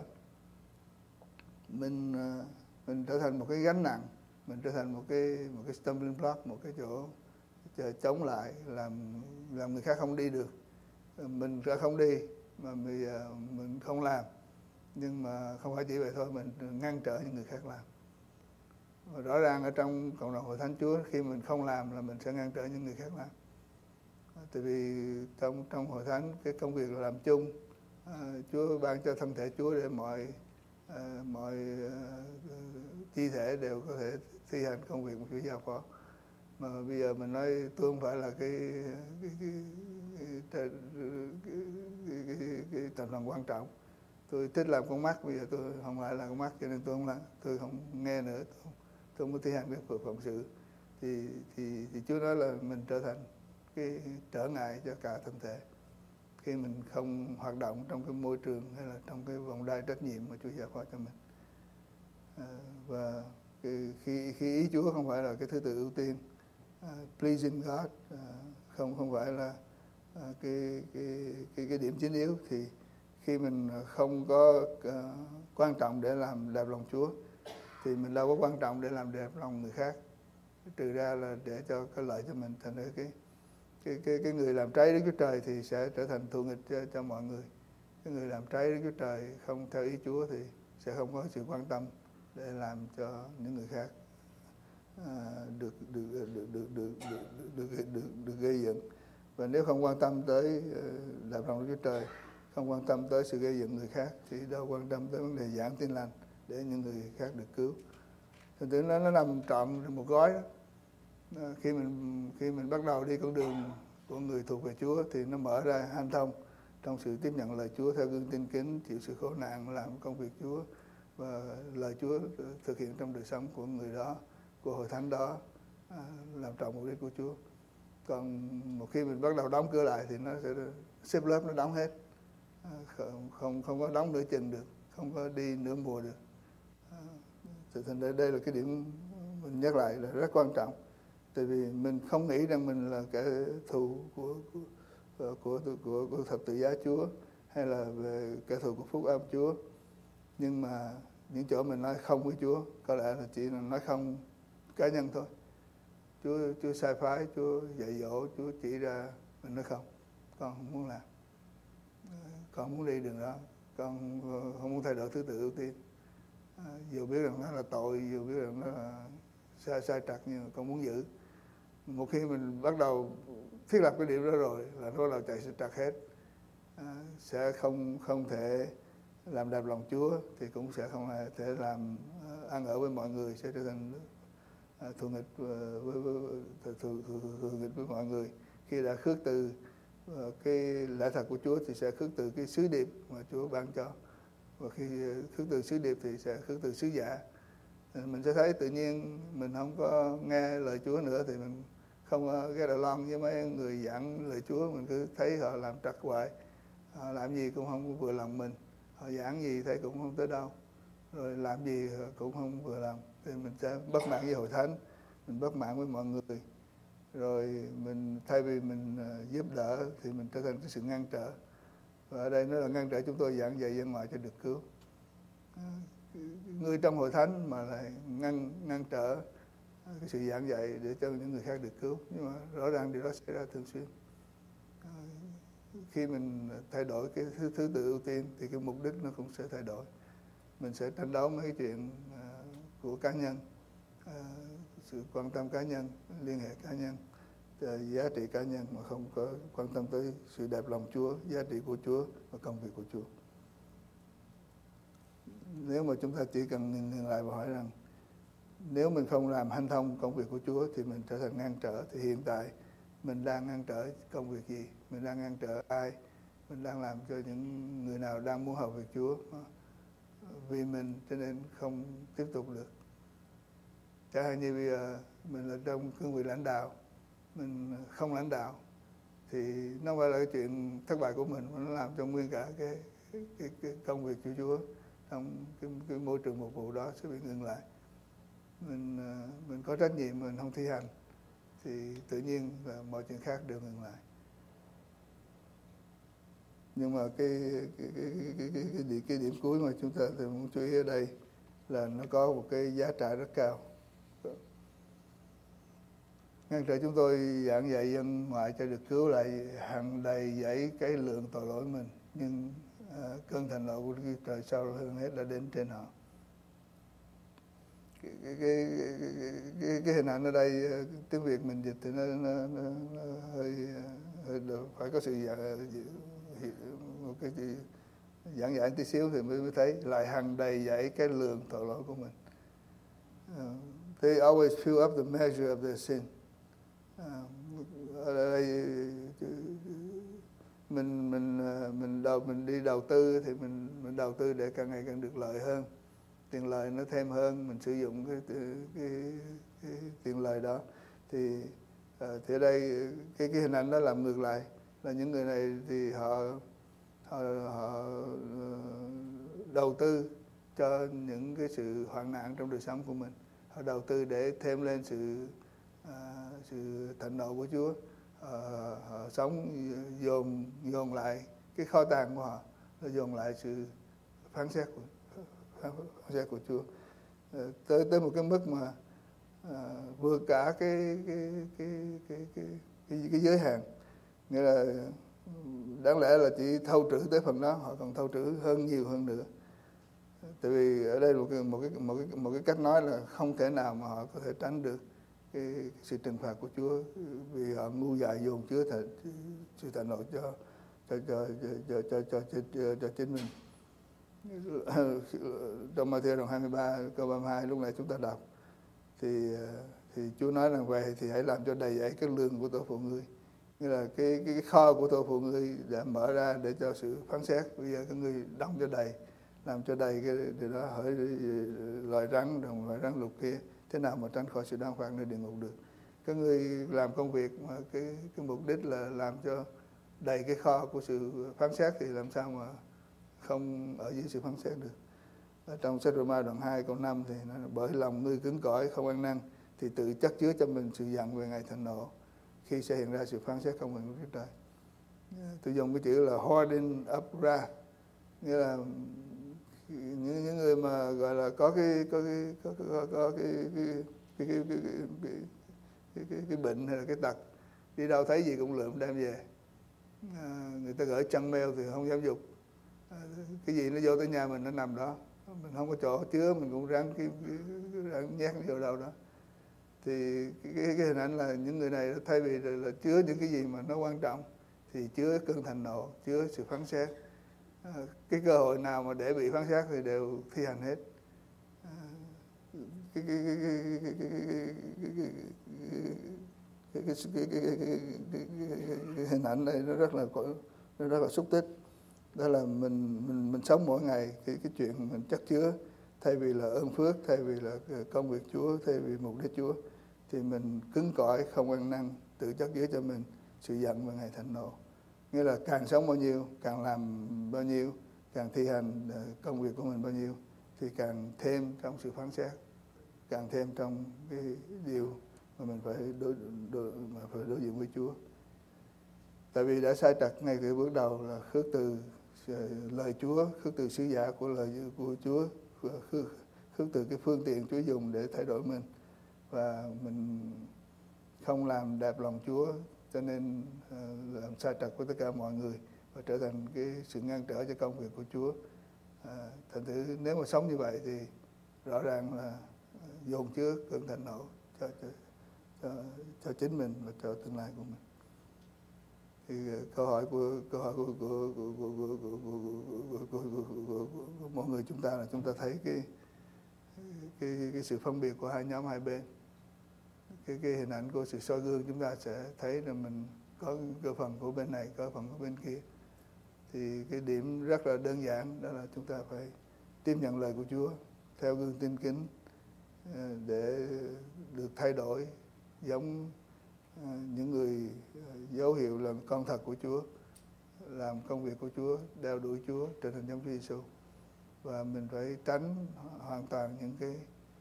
mình mình trở thành một cái gánh nặng, mình trở thành một cái một cái stumbling block, một cái chỗ chống lại, làm làm người khác không đi được. Mình ra không đi mà mình, mình không làm, nhưng mà không phải chỉ vậy thôi, mình ngăn trở những người khác làm. Và rõ ràng ở trong cộng đồng Hội Thánh Chúa, khi mình không làm là mình sẽ ngăn trở những người khác làm. Tại vì trong trong Hội Thánh cái công việc là làm chung, à, Chúa ban cho thân thể Chúa để mọi à, mọi à, chi thể đều có thể thi hành công việc của Chúa giao phó. Mà bây giờ mình nói tôi không phải là cái cái cái cái, cái, cái, cái, cái, cái thành phần quan trọng. Tôi thích làm con mắt, bây giờ tôi không phải là con mắt, cho nên tôi không làm, tôi không nghe nữa, tôi không, tôi không có thi hành cái phận sự. Thì thì thì Chúa nói là mình trở thành cái trở ngại cho cả thân thể khi mình không hoạt động trong cái môi trường hay là trong cái vòng đai trách nhiệm mà Chúa giao phó cho mình. À, và cái, khi khi ý Chúa không phải là cái thứ tự ưu tiên, uh, pleasing God, uh, không không phải là uh, cái cái cái cái điểm chính yếu, thì khi mình không có uh, quan trọng để làm đẹp lòng Chúa thì mình đâu có quan trọng để làm đẹp lòng người khác, trừ ra là để cho cái lợi cho mình. Thành ra cái cái cái cái người làm trái Đức Chúa Trời thì sẽ trở thành thù nghịch cho, cho mọi người. Cái người làm trái Đức Chúa Trời không theo ý Chúa thì sẽ không có sự quan tâm để làm cho những người khác à, được, được, được, được, được, được, được, được, được, được gây dựng. Và nếu không quan tâm tới làm lòng Đức Chúa Trời, không quan tâm tới sự gây dựng người khác, thì đâu quan tâm tới vấn đề giảng tin lành để những người khác được cứu. Thành thử nó, nó nằm trọn trong một gói đó. Khi mình khi mình bắt đầu đi con đường của người thuộc về Chúa thì nó mở ra hanh thông trong sự tiếp nhận lời Chúa theo gương tin kính, chịu sự khổ nạn, làm công việc Chúa, và lời Chúa thực hiện trong đời sống của người đó, của hội thánh đó, làm trọn mục đích của Chúa. Còn một khi mình bắt đầu đóng cửa lại thì nó sẽ xếp lớp nó đóng hết, không không không có đóng nửa chừng được, không có đi nửa mùa được. Thì thành ra đây là cái điểm mình nhắc lại là rất quan trọng. Tại vì mình không nghĩ rằng mình là kẻ thù của của của của, của, của thập tự giá Chúa, hay là về kẻ thù của phúc âm Chúa. Nhưng mà những chỗ mình nói không với Chúa có lẽ là chỉ là nói không cá nhân thôi. Chúa Chúa sai phái, Chúa dạy dỗ, Chúa chỉ ra, mình nói không, con không muốn làm, con không muốn đi đường đó, con không muốn thay đổi thứ tự ưu tiên. À, dù biết rằng nó là tội, dù biết rằng nó là sai sai trật, nhưng mà con muốn giữ. Một khi mình bắt đầu thiết lập cái điểm đó rồi là nó bắt đầu chạy sự trật hết. À, sẽ không không thể làm đẹp lòng Chúa, thì cũng sẽ không thể làm uh, ăn ở với mọi người, sẽ trở thành uh, thù nghịch uh, với, với, với, thù, thù, thù nghịch với mọi người. Khi đã khước từ uh, cái lẽ thật của Chúa thì sẽ khước từ cái sứ điệp mà Chúa ban cho. Và khi khước từ sứ điệp thì sẽ khước từ sứ giả. Mình sẽ thấy tự nhiên mình không có nghe lời Chúa nữa, thì mình không ghé Đà Loan với mấy người giảng lời Chúa. Mình cứ thấy họ làm trật hoài, họ làm gì cũng không vừa lòng mình, họ giảng gì thấy cũng không tới đâu, rồi làm gì cũng không vừa lòng, thì mình sẽ bất mãn với hội thánh, mình bất mãn với mọi người. Rồi mình thay vì mình giúp đỡ thì mình trở thành cái sự ngăn trở. Và ở đây nó là ngăn trở chúng tôi giảng dạy dân ngoại cho được cứu. Người trong hội thánh mà lại ngăn ngăn trở cái sự giảng dạy để cho những người khác được cứu. Nhưng mà rõ ràng điều đó xảy ra thường xuyên. Khi mình thay đổi cái thứ, thứ tự ưu tiên thì cái mục đích nó cũng sẽ thay đổi. Mình sẽ tranh đấu mấy cái chuyện uh, của cá nhân, uh, sự quan tâm cá nhân, liên hệ cá nhân, uh, giá trị cá nhân, mà không có quan tâm tới sự đẹp lòng Chúa, giá trị của Chúa và công việc của Chúa. Nếu mà chúng ta chỉ cần nhìn lại và hỏi rằng nếu mình không làm hanh thông công việc của Chúa thì mình trở thành ngăn trở. Thì hiện tại mình đang ngăn trở công việc gì? Mình đang ngăn trở ai? Mình đang làm cho những người nào đang muốn học việc Chúa vì mình cho nên không tiếp tục được. Chẳng hạn như bây giờ mình là trong cương vị lãnh đạo, mình không lãnh đạo thì nó không phải là cái chuyện thất bại của mình, mà nó làm cho nguyên cả cái, cái, cái, cái công việc của Chúa trong cái, cái môi trường phục vụ đó sẽ bị ngừng lại. Mình mình có trách nhiệm mình không thi hành thì tự nhiên là mọi chuyện khác đều ngừng lại. Nhưng mà cái cái cái cái cái, cái, điểm, cái điểm cuối mà chúng ta thì muốn chú ý ở đây là nó có một cái giá trị rất cao. Ngăn trở chúng tôi giảng dạy dân ngoại cho được cứu lại hằng đầy dẫy cái lượng tội lỗi mình, nhưng uh, cơn thịnh nộ của Đức Chúa Trời sau hơn hết đã đến trên họ. Cái, cái, cái, cái, cái, cái hình ảnh ở đây tiếng Việt mình dịch thì nó, nó, nó, nó hơi, hơi phải có sự một cái gì giảng giải tí xíu thì mới, mới thấy lại hằng đầy dẫy cái lượng tội lỗi của mình. Uh, they always fill up the measure of their sin. Uh, ở đây mình mình mình đầu mình đi đầu tư thì mình mình đầu tư để càng ngày càng được lợi hơn, tiền lời nó thêm hơn, mình sử dụng cái cái, cái, cái tiền lời đó thì uh, thì ở đây cái cái hình ảnh đó làm ngược lại, là những người này thì họ họ, họ đầu tư cho những cái sự hoạn nạn trong đời sống của mình, họ đầu tư để thêm lên sự uh, sự thịnh nộ của Chúa, họ, họ sống dồn dồn lại cái kho tàng của họ, dồn lại sự phán xét của phán xét của Chúa. tới tới một cái mức mà à, vượt cả cái cái cái cái cái cái, cái giới hạn, nghĩa là đáng lẽ là chỉ thâu trữ tới phần đó, họ còn thâu trữ hơn nhiều hơn nữa. Tại vì ở đây một cái một cái một cái một cái cách nói là không thể nào mà họ có thể tránh được cái, cái sự trừng phạt của Chúa, vì họ ngu dại dồn chứa thật sự thạnh nộ cho cho cho cho cho cho cho, cho, cho chính mình. Trong Ma-thi-ơ đoạn hai mươi ba câu ba mươi hai lúc này chúng ta đọc thì thì Chúa nói rằng vậy thì hãy làm cho đầy dẫy cái lương của tổ phụ ngươi, nghĩa là cái cái, cái kho của tổ phụ ngươi đã mở ra để cho sự phán xét. Bây giờ các ngươi đóng cho đầy, làm cho đầy cái điều đó, hỏi loài rắn đồng loài rắn lục kia thế nào mà tránh khỏi sự đoan phạt nơi địa ngục được. Các ngươi làm công việc mà cái cái mục đích là làm cho đầy cái kho của sự phán xét thì làm sao mà không ở dưới sự phán xét được. Ở trong sách Roma đoạn hai câu năm thì nói là bởi lòng ngươi cứng cỏi không ăn năn thì tự chất chứa cho mình sự giận về ngày thịnh nộ khi sẽ hiện ra sự phán xét không bình của Chúa Trời. Tôi dùng cái chữ là hoarding up ra, nghĩa là những, những người mà gọi là có cái có cái có, có, có cái cái cái cái cái, cái, cái, cái, cái bệnh hay là cái tật, đi đâu thấy gì cũng lượm đem về. À, người ta gửi chăn mail thì không dám dục, à, cái gì nó vô tới nhà mình nó nằm đó, mình không có chỗ chứa mình cũng ráng cái, cái, cái, ráng nhét vô đâu đó. Thì cái, cái, cái hình ảnh là những người này thay vì là, là chứa những cái gì mà nó quan trọng thì chứa cơn thịnh nộ, chứa sự phán xét. À, cái cơ hội nào mà để bị phán xét thì đều thi hành hết. À, cái cái cái cái cái cái cái cái cái cái hình ảnh này nó rất là nó rất là xúc tích. Đó là mình mình mình sống mỗi ngày cái cái chuyện mình chất chứa, thay vì là ơn phước, thay vì là công việc Chúa, thay vì mục đích Chúa, thì mình cứng cỏi không ăn năn, tự chất chứa cho mình sự giận và ngày thịnh nộ. Nghĩa là càng sống bao nhiêu, càng làm bao nhiêu, càng thi hành công việc của mình bao nhiêu thì càng thêm trong sự phán xét, càng thêm trong cái điều mà mình phải đối, đối, mà phải đối diện với Chúa. Tại vì đã sai trật ngay từ bước đầu là khước từ lời Chúa, khước từ sứ giả của lời của Chúa, khước, khước từ cái phương tiện Chúa dùng để thay đổi mình, và mình không làm đẹp lòng Chúa, cho nên uh, làm sai trật với tất cả mọi người và trở thành cái sự ngăn trở cho công việc của Chúa. Uh, thành thử nếu mà sống như vậy thì rõ ràng là dồn chứa cơn thịnh nộ cho, cho, cho, cho chính mình và cho tương lai của mình. Thì uh, câu hỏi của câu hỏi của của của của của của, của, của, của, của, của mọi người chúng ta là chúng ta thấy cái cái cái sự phân biệt của hai nhóm hai bên. Cái, cái hình ảnh của sự soi gương chúng ta sẽ thấy là mình có cái phần của bên này, có phần của bên kia. Thì cái điểm rất là đơn giản đó là chúng ta phải tiếp nhận lời của Chúa theo gương tin kính để được thay đổi giống những người dấu hiệu là con thật của Chúa, làm công việc của Chúa, đeo đuổi Chúa, trở thành giống Chúa Giêsu. Và mình phải tránh hoàn toàn những cái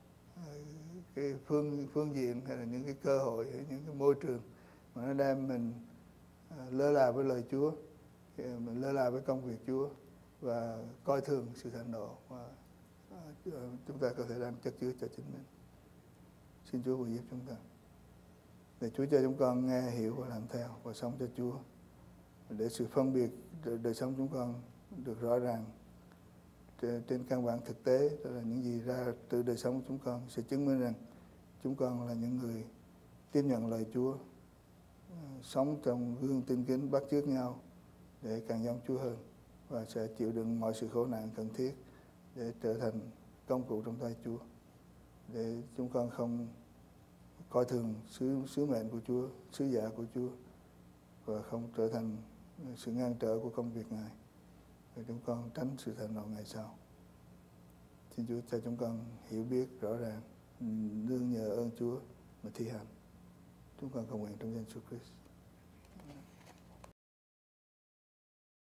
cái phương phương diện hay là những cái cơ hội hay những cái môi trường mà nó đem mình lơ là với lời Chúa, mình lơ là với công việc Chúa và coi thường sự thịnh nộ và chúng ta có thể đang chất chứa cho chính mình. Xin Chúa vui giúp chúng ta để Chúa cho chúng con nghe hiểu và làm theo và sống cho Chúa, để sự phân biệt đời sống chúng con được rõ ràng trên căn bản thực tế. Đó là những gì ra từ đời sống của chúng con sẽ chứng minh rằng chúng con là những người tiếp nhận lời Chúa, sống trong gương tin kính bắt chước nhau để càng giống Chúa hơn, và sẽ chịu đựng mọi sự khổ nạn cần thiết để trở thành công cụ trong tay Chúa, để chúng con không coi thường sứ, sứ mệnh của Chúa, sứ giả của Chúa, và không trở thành sự ngăn trở của công việc Ngài, để chúng con tránh sự thịnh nộ ngày sau. Xin Chúa cho chúng con hiểu biết rõ ràng, nương nhờ ơn Chúa mà thi hành. Chúng con cầu nguyện trong danh Jesus Christ.